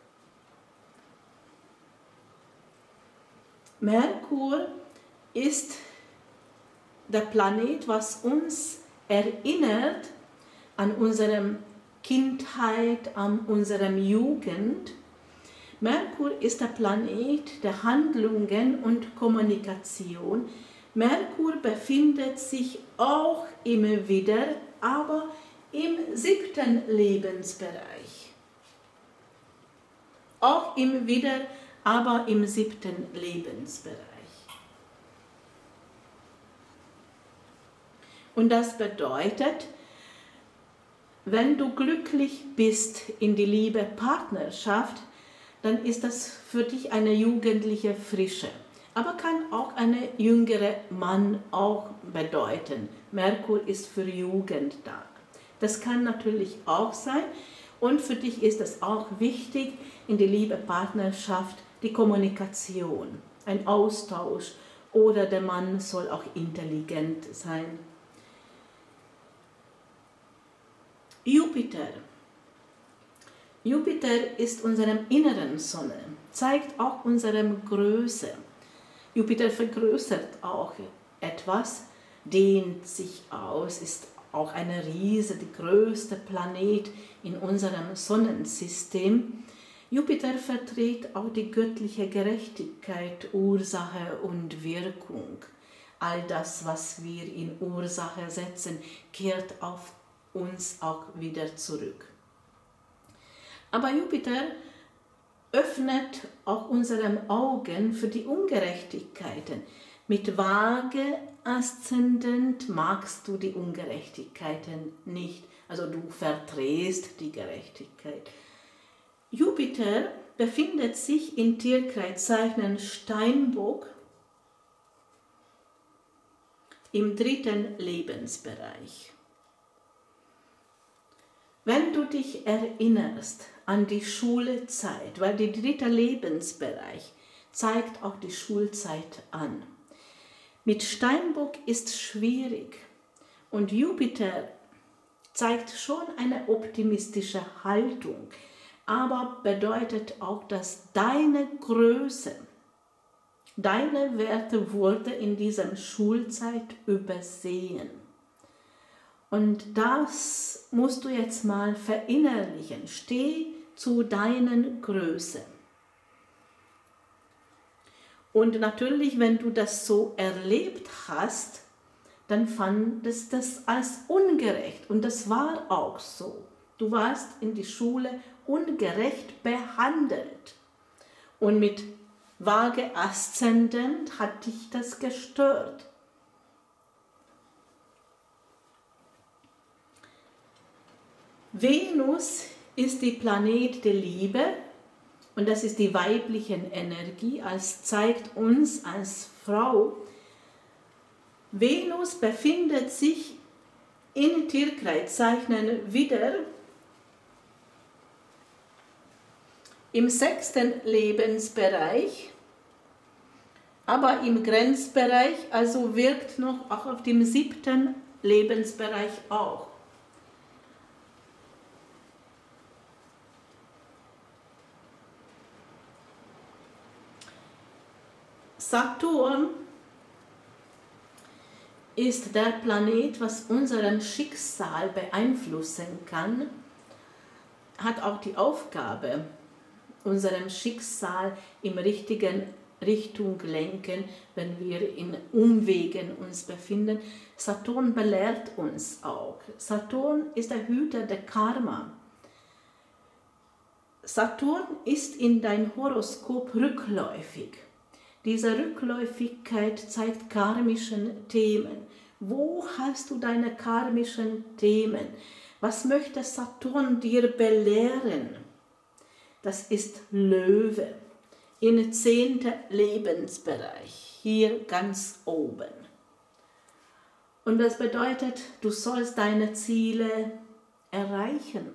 ist der Planet, was uns erinnert an unsere Kindheit, an unsere Jugend. Merkur ist der Planet der Handlungen und Kommunikation. Merkur befindet sich auch im Widder, aber im 7. Lebensbereich. Auch im Widder, aber im 7. Lebensbereich. Und das bedeutet, wenn du glücklich bist in die Liebe Partnerschaft, dann ist das für dich eine jugendliche Frische. Aber kann auch eine jüngere Mann auch bedeuten. Merkur ist für Jugend da. Das kann natürlich auch sein. Und für dich ist es auch wichtig, in die Liebe Partnerschaft die Kommunikation, ein Austausch oder der Mann soll auch intelligent sein. Jupiter ist unserem inneren Sonne, zeigt auch unsere Größe. Jupiter vergrößert auch etwas, dehnt sich aus, ist auch eine Riese, der größte Planet in unserem Sonnensystem. Jupiter vertritt auch die göttliche Gerechtigkeit, Ursache und Wirkung. All das, was wir in Ursache setzen, kehrt auf uns auch wieder zurück. Aber Jupiter öffnet auch unsere Augen für die Ungerechtigkeiten. Mit Waage Aszendent magst du die Ungerechtigkeiten nicht, also du verdrehst die Gerechtigkeit. Jupiter befindet sich in Tierkreiszeichen Steinbock im 3. Lebensbereich. Wenn du dich erinnerst an die Schulzeit, weil der 3. Lebensbereich zeigt auch die Schulzeit an. Mit Steinbock ist schwierig und Jupiter zeigt schon eine optimistische Haltung, aber bedeutet auch, dass deine Größe, deine Werte wurde in dieser Schulzeit übersehen. Und das musst du jetzt mal verinnerlichen. Steh zu deinen Größen. Und natürlich, wenn du das so erlebt hast, dann fandest du das als ungerecht. Und das war auch so. Du warst in die Schule ungerecht behandelt. Und mit Waage Aszendent hat dich das gestört. Venus ist die Planet der Liebe und das ist die weibliche Energie, als zeigt uns als Frau. Venus befindet sich in Tierkreiszeichen wieder im 6. Lebensbereich, aber im Grenzbereich, also wirkt noch auch auf dem 7. Lebensbereich auch. Saturn ist der Planet, was unseren Schicksal beeinflussen kann, hat auch die Aufgabe, unserem Schicksal im richtigen Richtung lenken, wenn wir in Umwegen uns befinden. Saturn belehrt uns auch. Saturn ist der Hüter der Karma. Saturn ist in dein Horoskop rückläufig. Diese Rückläufigkeit zeigt karmischen Themen. Wo hast du deine karmischen Themen? Was möchte Saturn dir belehren? Das ist Löwe, im 10. Lebensbereich, hier ganz oben. Und das bedeutet, du sollst deine Ziele erreichen.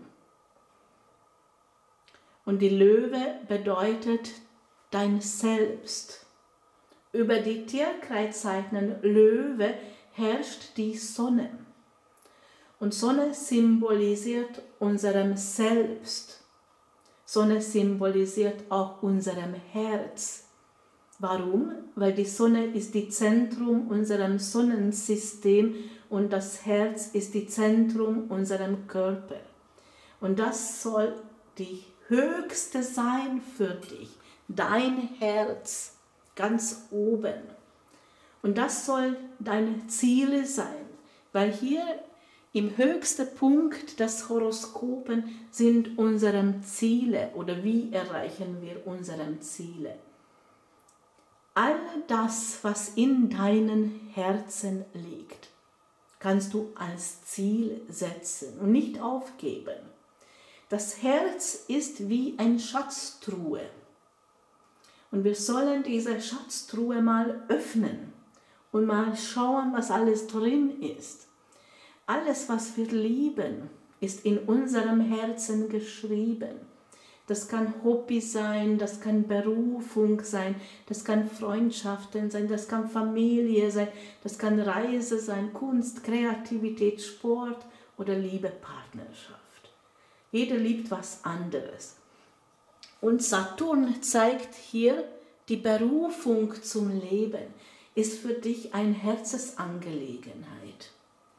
Und die Löwe bedeutet dein Selbst. Über die Tierkreiszeichen Löwe herrscht die Sonne. Und Sonne symbolisiert unserem Selbst. Sonne symbolisiert auch unserem Herz. Warum? Weil die Sonne ist das Zentrum unseres Sonnensystems und das Herz ist das Zentrum unserem Körper. Und das soll die höchste sein für dich, dein Herz, ganz oben. Und das soll deine Ziele sein, weil hier im höchsten Punkt des Horoskopen sind unsere Ziele oder wie erreichen wir unsere Ziele. All das, was in deinem Herzen liegt, kannst du als Ziel setzen und nicht aufgeben. Das Herz ist wie eine Schatztruhe. Und wir sollen diese Schatztruhe mal öffnen und mal schauen, was alles drin ist. Alles, was wir lieben, ist in unserem Herzen geschrieben. Das kann Hobby sein, das kann Berufung sein, das kann Freundschaften sein, das kann Familie sein, das kann Reise sein, Kunst, Kreativität, Sport oder Liebe, Partnerschaft. Jeder liebt was anderes. Und Saturn zeigt hier, die Berufung zum Leben ist für dich eine Herzensangelegenheit.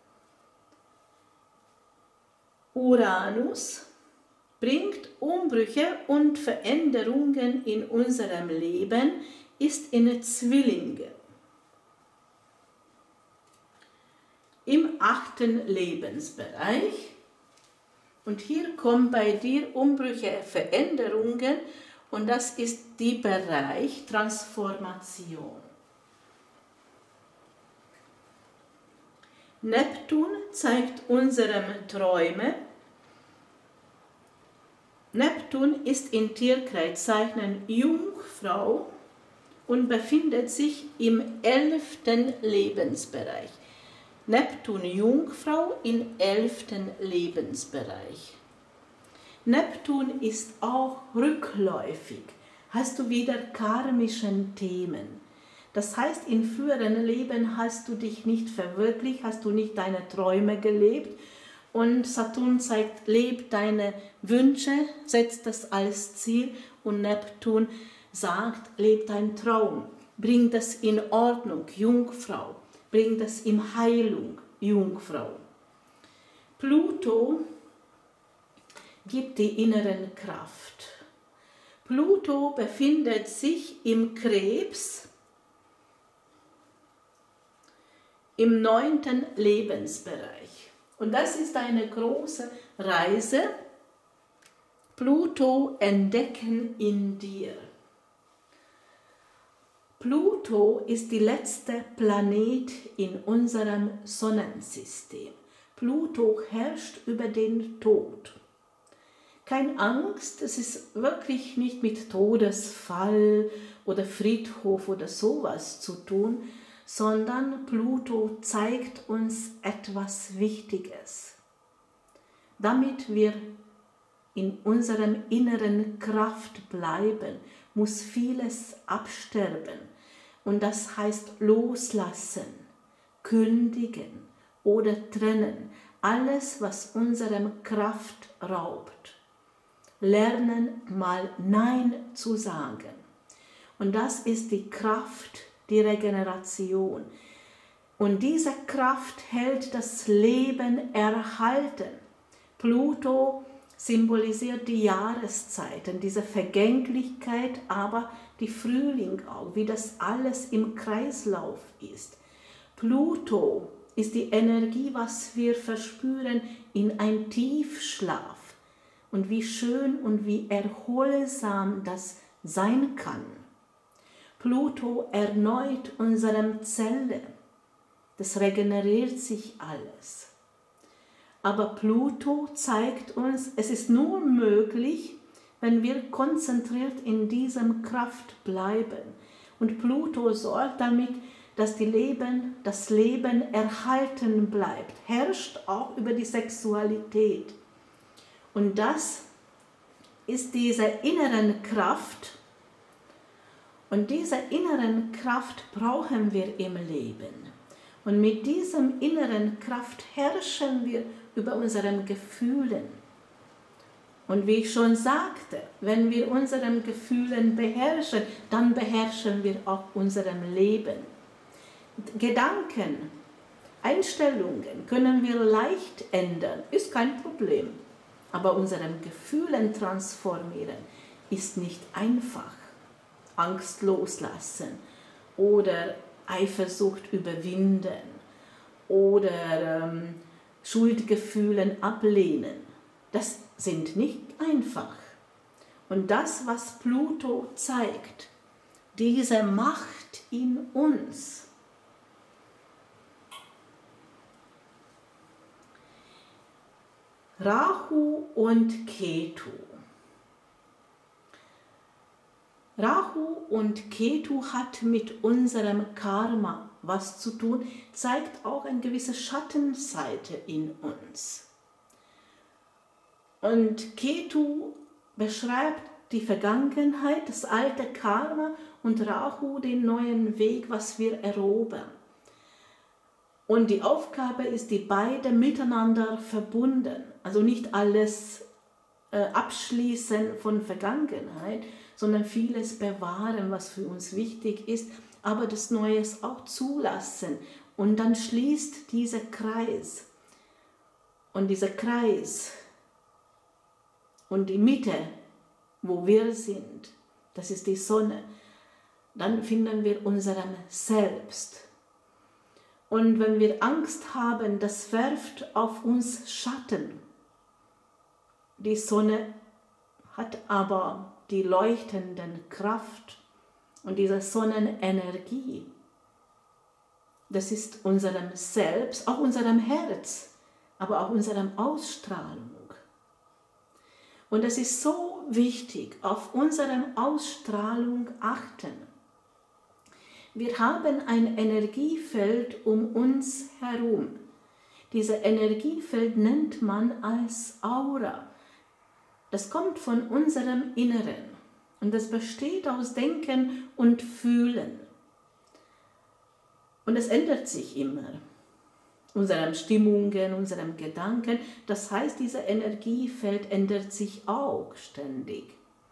Uranus bringt Umbrüche und Veränderungen in unserem Leben, ist in Zwillinge. Im 8. Lebensbereich. Und hier kommen bei dir Umbrüche, Veränderungen und das ist der Bereich Transformation. Neptun zeigt unsere Träume. Neptun ist in Tierkreiszeichen Jungfrau und befindet sich im 11. Lebensbereich. Neptun Jungfrau im 11. Lebensbereich. Neptun ist auch rückläufig. Hast du wieder karmischen Themen. Das heißt, in früheren Leben hast du dich nicht verwirklicht, hast du nicht deine Träume gelebt. Und Saturn zeigt, leb deine Wünsche, setz das als Ziel. Und Neptun sagt, leb deinen Traum, bring das in Ordnung, Jungfrau, bring das in Heilung, Jungfrau. Pluto gibt die inneren Kraft. Pluto befindet sich im Krebs, im 9. Lebensbereich. Und das ist eine große Reise. Pluto entdecken in dir. Pluto ist der letzte Planet in unserem Sonnensystem. Pluto herrscht über den Tod. Keine Angst, es ist wirklich nicht mit Todesfall oder Friedhof oder sowas zu tun, sondern Pluto zeigt uns etwas Wichtiges. Damit wir in unserem inneren Kraft bleiben, muss vieles absterben. Und das heißt loslassen, kündigen oder trennen. Alles, was unserem Kraft raubt. Lernen mal Nein zu sagen. Und das ist die Kraft, die Regeneration. Und diese Kraft hält das Leben erhalten. Pluto symbolisiert die Jahreszeiten, diese Vergänglichkeit, aber die Frühling auch, wie das alles im Kreislauf ist. Pluto ist die Energie, was wir verspüren in ein Tiefschlaf. Und wie schön und wie erholsam das sein kann. Pluto erneuert unsere Zelle. Das regeneriert sich alles. Aber Pluto zeigt uns, es ist nur möglich, wenn wir konzentriert in diesem Kraft bleiben. Und Pluto sorgt damit, dass das Leben erhalten bleibt, herrscht auch über die Sexualität. Und das ist diese inneren Kraft. Und diese inneren Kraft brauchen wir im Leben. Und mit diesem inneren Kraft herrschen wir über unseren Gefühlen. Und wie ich schon sagte, wenn wir unseren Gefühlen beherrschen, dann beherrschen wir auch unserem Leben. Gedanken, Einstellungen können wir leicht ändern, ist kein Problem. Aber unseren Gefühlen transformieren ist nicht einfach. Angst loslassen oder Eifersucht überwinden oder Schuldgefühlen ablehnen. Das sind nicht einfach. Und das, was Pluto zeigt, diese Macht in uns, Rahu und Ketu. Rahu und Ketu hat mit unserem Karma was zu tun, zeigt auch eine gewisse Schattenseite in uns. Und Ketu beschreibt die Vergangenheit, das alte Karma, und Rahu den neuen Weg, was wir erobern. Und die Aufgabe ist, die beiden miteinander verbunden. Also nicht alles abschließen von Vergangenheit, sondern vieles bewahren, was für uns wichtig ist, aber das Neue auch zulassen. Und dann schließt dieser Kreis. Und dieser Kreis und die Mitte, wo wir sind, das ist die Sonne, dann finden wir unseren Selbst. Und wenn wir Angst haben, das wirft auf uns Schatten. Die Sonne hat aber die leuchtenden Kraft und diese Sonnenenergie. Das ist unserem Selbst, auch unserem Herz, aber auch unserem Ausstrahlung. Und es ist so wichtig, auf unsere Ausstrahlung achten. Wir haben ein Energiefeld um uns herum. Dieses Energiefeld nennt man als Aura. Das kommt von unserem Inneren und es besteht aus Denken und Fühlen. Und es ändert sich immer. Unseren Stimmungen, unseren Gedanken. Das heißt, dieses Energiefeld ändert sich auch ständig.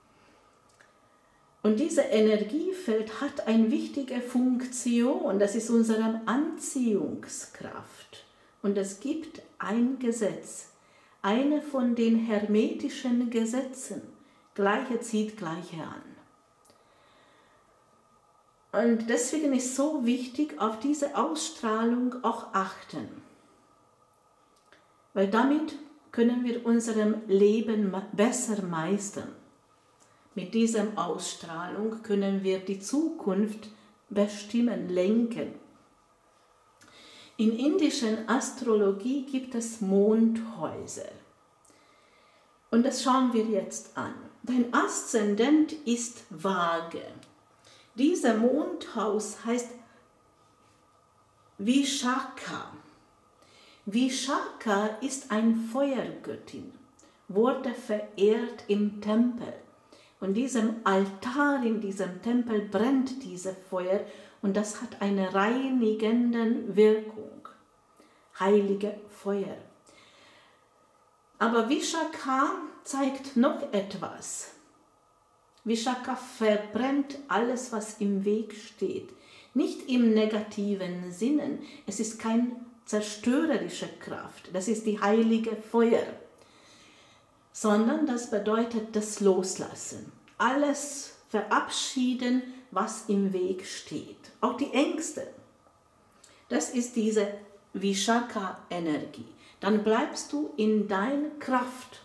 Und dieses Energiefeld hat eine wichtige Funktion, das ist unsere Anziehungskraft. Und es gibt ein Gesetz, eine von den hermetischen Gesetzen. Gleiche zieht Gleiche an. Und deswegen ist es so wichtig, auf diese Ausstrahlung auch achten. Weil damit können wir unserem Leben besser meistern. Mit dieser Ausstrahlung können wir die Zukunft bestimmen, lenken. In indischen Astrologie gibt es Mondhäuser. Und das schauen wir jetzt an. Dein Aszendent ist Waage. Dieser Mondhaus heißt Vishaka. Vishaka ist eine Feuergöttin, wurde verehrt im Tempel. Und diesem Altar in diesem Tempel brennt dieses Feuer und das hat eine reinigende Wirkung. Heilige Feuer. Aber Vishaka zeigt noch etwas. Vishaka verbrennt alles, was im Weg steht. Nicht im negativen Sinne. Es ist keine zerstörerische Kraft. Das ist die heilige Feuer. Sondern das bedeutet das Loslassen. Alles verabschieden, was im Weg steht. Auch die Ängste. Das ist diese Vishaka-Energie. Dann bleibst du in deiner Kraft.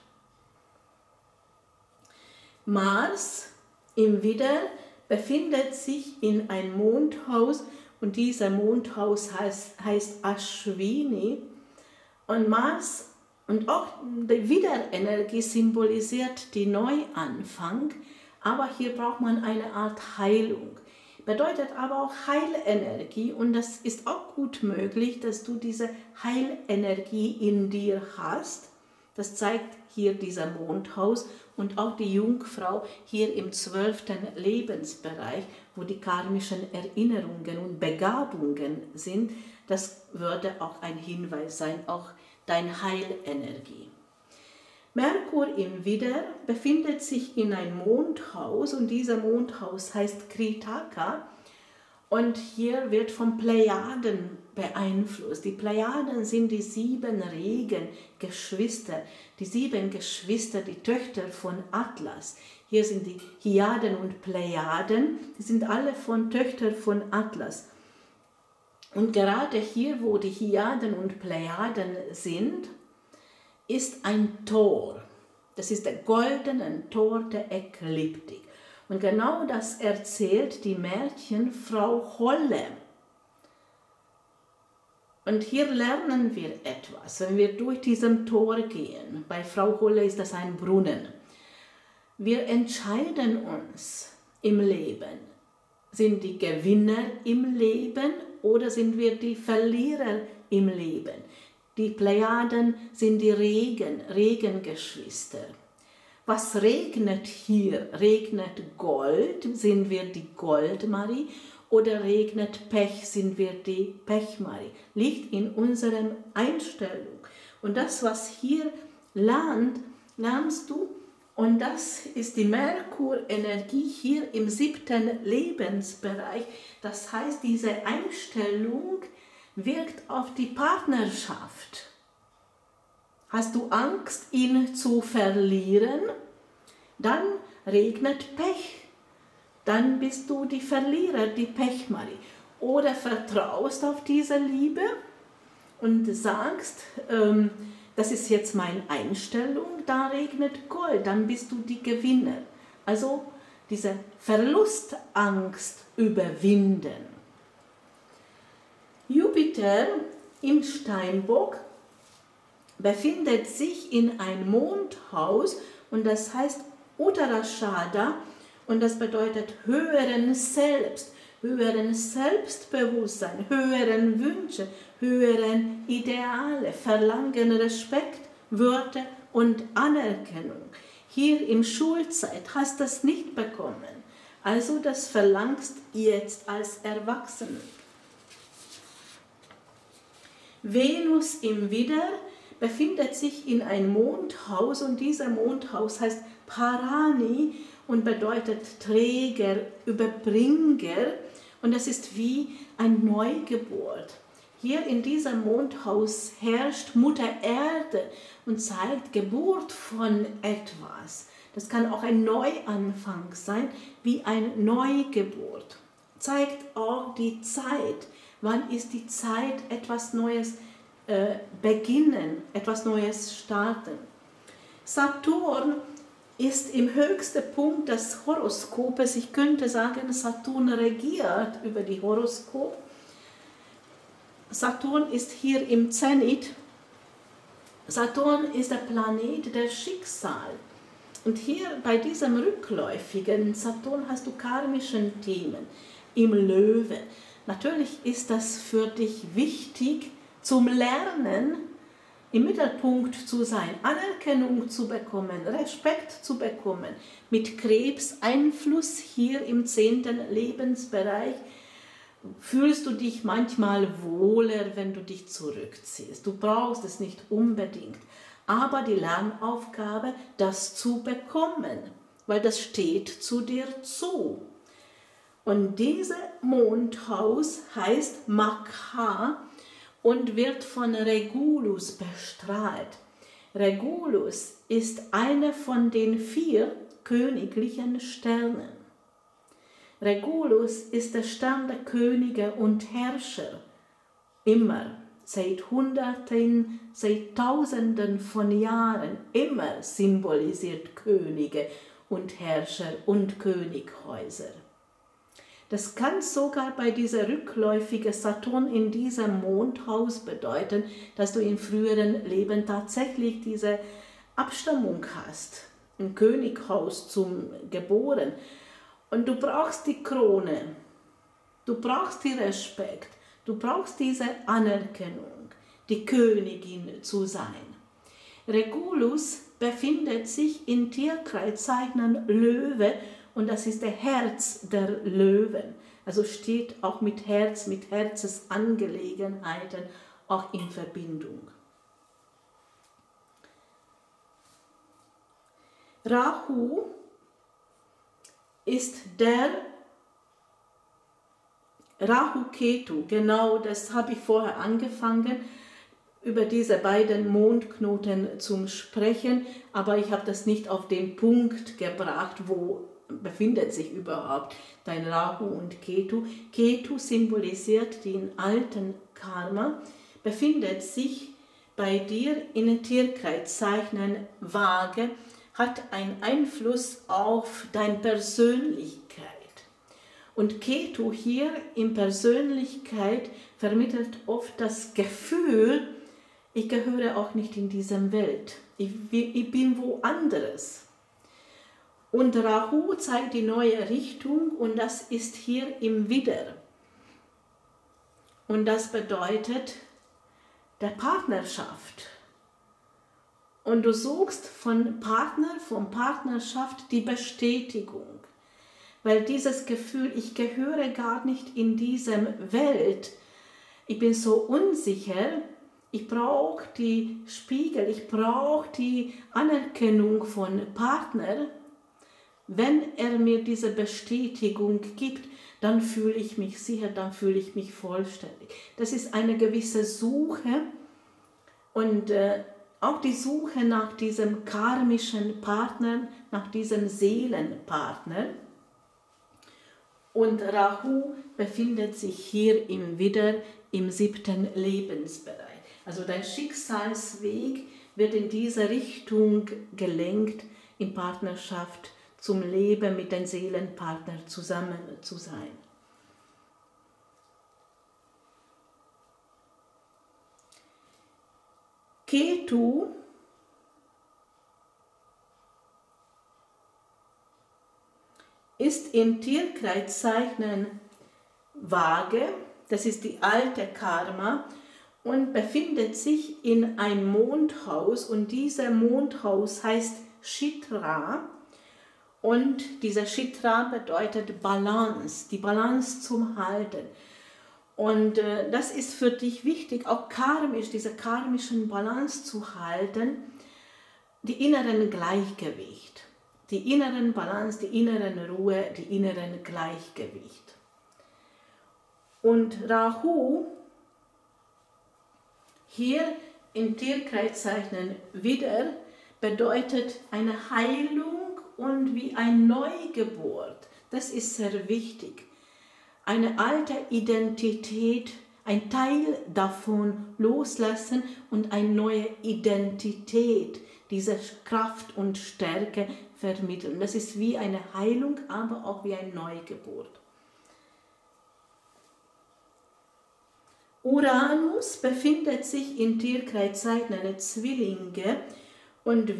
Mars im Widder befindet sich in einem Mondhaus und dieser Mondhaus heißt Ashwini. Und Mars und auch die Widderenergie symbolisiert den Neuanfang, aber hier braucht man eine Art Heilung. Bedeutet aber auch Heilenergie und das ist auch gut möglich, dass du diese Heilenergie in dir hast. Das zeigt hier dieser Mondhaus und auch die Jungfrau hier im 12. Lebensbereich, wo die karmischen Erinnerungen und Begabungen sind. Das würde auch ein Hinweis sein, auch deine Heilenergie. Merkur im Widder befindet sich in einem Mondhaus und dieser Mondhaus heißt Kritaka und hier wird von Plejaden beeinflusst. Die Plejaden sind die 7 Regengeschwister, die 7 Geschwister, die Töchter von Atlas. Hier sind die Hyaden und Plejaden, die sind alle von Töchtern von Atlas. Und gerade hier, wo die Hyaden und Plejaden sind, ist ein Tor. Das ist der goldene Tor der Ekliptik. Und genau das erzählt die Märchen Frau Holle. Und hier lernen wir etwas, wenn wir durch diesem Tor gehen. Bei Frau Holle ist das ein Brunnen. Wir entscheiden uns im Leben. Sind die Gewinner im Leben oder sind wir die Verlierer im Leben? Die Plejaden sind die Regengeschwister. Was regnet hier? Regnet Gold? Sind wir die Goldmarie? Oder regnet Pech? Sind wir die Pechmarie? Liegt in unserer Einstellung. Und das, was hier lernst du. Und das ist die Merkur-Energie hier im 7. Lebensbereich. Das heißt, diese Einstellung wirkt auf die Partnerschaft. Hast du Angst, ihn zu verlieren? Dann regnet Pech. Dann bist du die Verlierer, die Pechmarie. Oder vertraust auf diese Liebe und sagst, das ist jetzt meine Einstellung, da regnet Gold, dann bist du die Gewinner. Also diese Verlustangst überwinden. Jupiter im Steinbock befindet sich in einem Mondhaus und das heißt Uttarashada und das bedeutet höheren Selbst, höheren Selbstbewusstsein, höheren Wünsche, höheren Ideale, Verlangen, Respekt, Würde und Anerkennung. Hier in Schulzeit hast du das nicht bekommen, also das verlangst jetzt als Erwachsene. Venus im Widder befindet sich in einem Mondhaus und dieser Mondhaus heißt Parani und bedeutet Träger, Überbringer und das ist wie eine Neugeburt. Hier in diesem Mondhaus herrscht Mutter Erde und zeigt Geburt von etwas. Das kann auch ein Neuanfang sein, wie eine Neugeburt. Zeigt auch die Zeit. Wann ist die Zeit, etwas Neues beginnen, etwas Neues starten? Saturn ist im höchsten Punkt des Horoskopes. Ich könnte sagen, Saturn regiert über die Horoskop. Saturn ist hier im Zenit. Saturn ist der Planet der Schicksal. Und hier bei diesem rückläufigen Saturn hast du karmischen Themen im Löwe. Natürlich ist das für dich wichtig, zum Lernen im Mittelpunkt zu sein, Anerkennung zu bekommen, Respekt zu bekommen. Mit Krebseinfluss hier im 10. Lebensbereich fühlst du dich manchmal wohler, wenn du dich zurückziehst. Du brauchst es nicht unbedingt, aber die Lernaufgabe, das zu bekommen, weil das steht zu dir zu. Und dieses Mondhaus heißt Makha und wird von Regulus bestrahlt. Regulus ist eine von den 4 königlichen Sternen. Regulus ist der Stern der Könige und Herrscher. Immer, seit Hunderten, seit Tausenden von Jahren, immer symbolisiert Könige und Herrscher und Könighäuser. Das kann sogar bei dieser rückläufigen Saturn in diesem Mondhaus bedeuten, dass du in früheren Leben tatsächlich diese Abstammung hast, ein Könighaus zum Geboren. Und du brauchst die Krone, du brauchst den Respekt, du brauchst diese Anerkennung, die Königin zu sein. Regulus befindet sich in Tierkreiszeichen Löwe und das ist der Herz der Löwen. Also steht auch mit Herz, mit Herzensangelegenheiten auch in Verbindung. Rahu ist der Rahu-Ketu, genau das habe ich vorher angefangen, über diese beiden Mondknoten zu sprechen, aber ich habe das nicht auf den Punkt gebracht, wo befindet sich überhaupt dein Rahu und Ketu. Ketu symbolisiert den alten Karma, befindet sich bei dir in den Tierkreiszeichen Waage, hat einen Einfluss auf deine Persönlichkeit. Und Ketu hier in Persönlichkeit vermittelt oft das Gefühl, ich gehöre auch nicht in diese Welt, ich bin woanders. Und Rahu zeigt die neue Richtung und das ist hier im Widder. Und das bedeutet der Partnerschaft. Und du suchst von Partnerschaft die Bestätigung. Weil dieses Gefühl, ich gehöre gar nicht in diese Welt, ich bin so unsicher, ich brauche die Spiegel, ich brauche die Anerkennung von Partner. Wenn er mir diese Bestätigung gibt, dann fühle ich mich sicher, dann fühle ich mich vollständig. Das ist eine gewisse Suche und auch die Suche nach diesem karmischen Partner, nach diesem Seelenpartner. Und Rahu befindet sich hier im Widder im 7. Lebensbereich. Also dein Schicksalsweg wird in diese Richtung gelenkt, in Partnerschaft zum Leben mit den Seelenpartnern zusammen zu sein. Ketu ist in Tierkreiszeichen Waage, das ist die alte Karma, und befindet sich in einem Mondhaus und dieser Mondhaus heißt Chitra und dieser Chitra bedeutet Balance, die Balance zum Halten. Und das ist für dich wichtig, auch karmisch, diese karmischen Balance zu halten, die inneren Gleichgewicht, die inneren Balance, die inneren Ruhe, die inneren Gleichgewicht. Und Rahu hier im Tierkreiszeichen Widder bedeutet eine Heilung und wie eine Neugeburt. Das ist sehr wichtig. Eine alte Identität, ein Teil davon loslassen und eine neue Identität, diese Kraft und Stärke vermitteln. Das ist wie eine Heilung, aber auch wie eine Neugeburt. Uranus befindet sich in Tierkreiszeichen Zwillinge und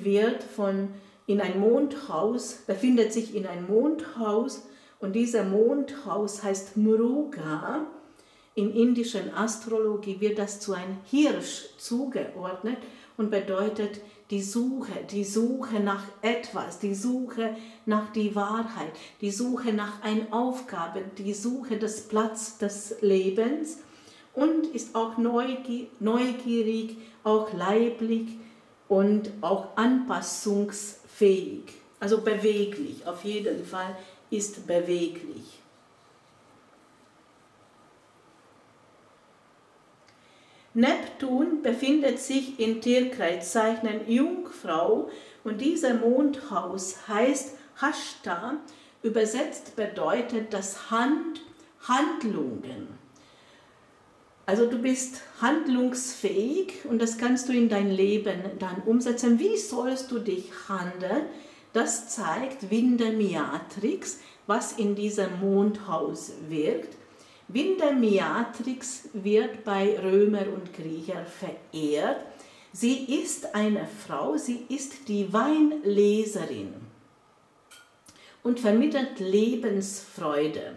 befindet sich in einem Mondhaus und dieser Mondhaus heißt Mruga In indischen Astrologie wird das zu einem Hirsch zugeordnet und bedeutet die Suche nach etwas, die Suche nach die Wahrheit, die Suche nach einer Aufgabe, die Suche des Platzes des Lebens und ist auch neugierig, auch leiblich und auch anpassungsfähig, also beweglich, auf jeden Fall ist beweglich. Neptun befindet sich in Tierkreiszeichen Jungfrau und dieser Mondhaus heißt Hashta, übersetzt bedeutet das Handlungen. Also du bist handlungsfähig und das kannst du in dein Leben dann umsetzen. Wie sollst du dich handeln? Das zeigt Vindhya-Trix, was in diesem Mondhaus wirkt. Vindhya-Trix wird bei Römer und Griechen verehrt. Sie ist eine Frau, sie ist die Weinleserin und vermittelt Lebensfreude.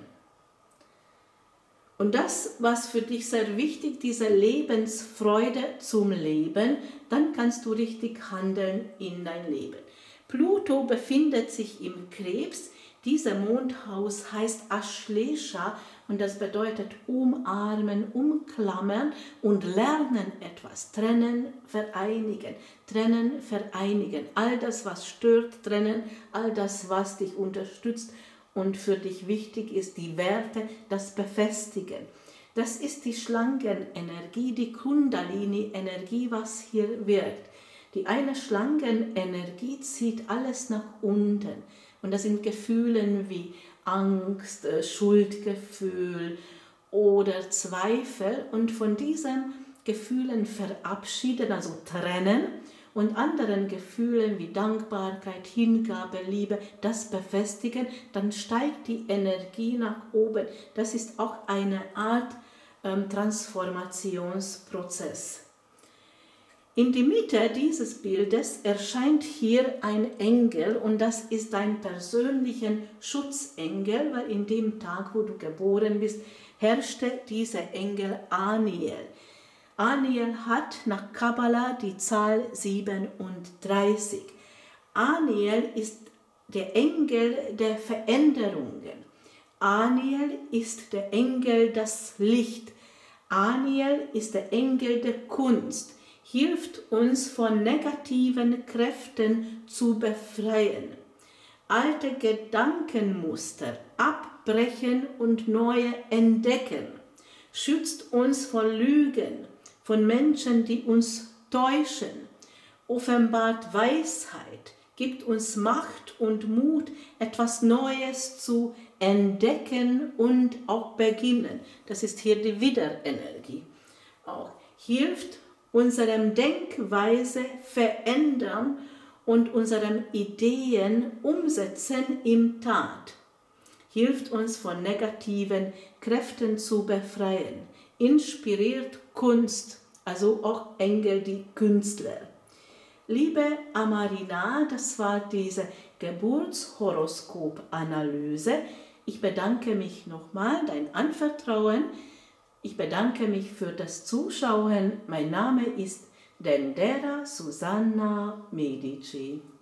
Und das, was für dich sehr wichtig, diese Lebensfreude zum Leben, dann kannst du richtig handeln in dein Leben. Pluto befindet sich im Krebs. Dieser Mondhaus heißt Ashlesha und das bedeutet umarmen, umklammern und lernen etwas. Trennen, vereinigen. Trennen, vereinigen. All das, was stört, trennen. All das, was dich unterstützt und für dich wichtig ist, die Werte, das Befestigen. Das ist die Schlangenenergie, die Kundalini-Energie, was hier wirkt. Die eine Schlangenenergie zieht alles nach unten. Und das sind Gefühle wie Angst, Schuldgefühl oder Zweifel. Und von diesen Gefühlen verabschieden, also trennen. Und anderen Gefühlen wie Dankbarkeit, Hingabe, Liebe, das befestigen. Dann steigt die Energie nach oben. Das ist auch eine Art Transformationsprozess. In die Mitte dieses Bildes erscheint hier ein Engel und das ist dein persönlicher Schutzengel, weil in dem Tag, wo du geboren bist, herrschte dieser Engel Aniel. Aniel hat nach Kabbala die Zahl 37. Aniel ist der Engel der Veränderungen. Aniel ist der Engel des Lichts. Aniel ist der Engel der Kunst. Hilft uns von negativen Kräften zu befreien, alte Gedankenmuster abbrechen und neue entdecken, schützt uns vor Lügen, von Menschen, die uns täuschen, offenbart Weisheit, gibt uns Macht und Mut, etwas Neues zu entdecken und auch beginnen. Das ist hier die Wiederenergie. Auch hilft unserem Denkweise verändern und unsere Ideen umsetzen in Tat. Hilft uns von negativen Kräften zu befreien. Inspiriert Kunst, also auch Engel, die Künstler. Liebe Amarina, das war diese Geburtshoroskop-Analyse. Ich bedanke mich nochmal, dein Anvertrauen. Ich bedanke mich für das Zuschauen. Mein Name ist Dendera Susanna Medici.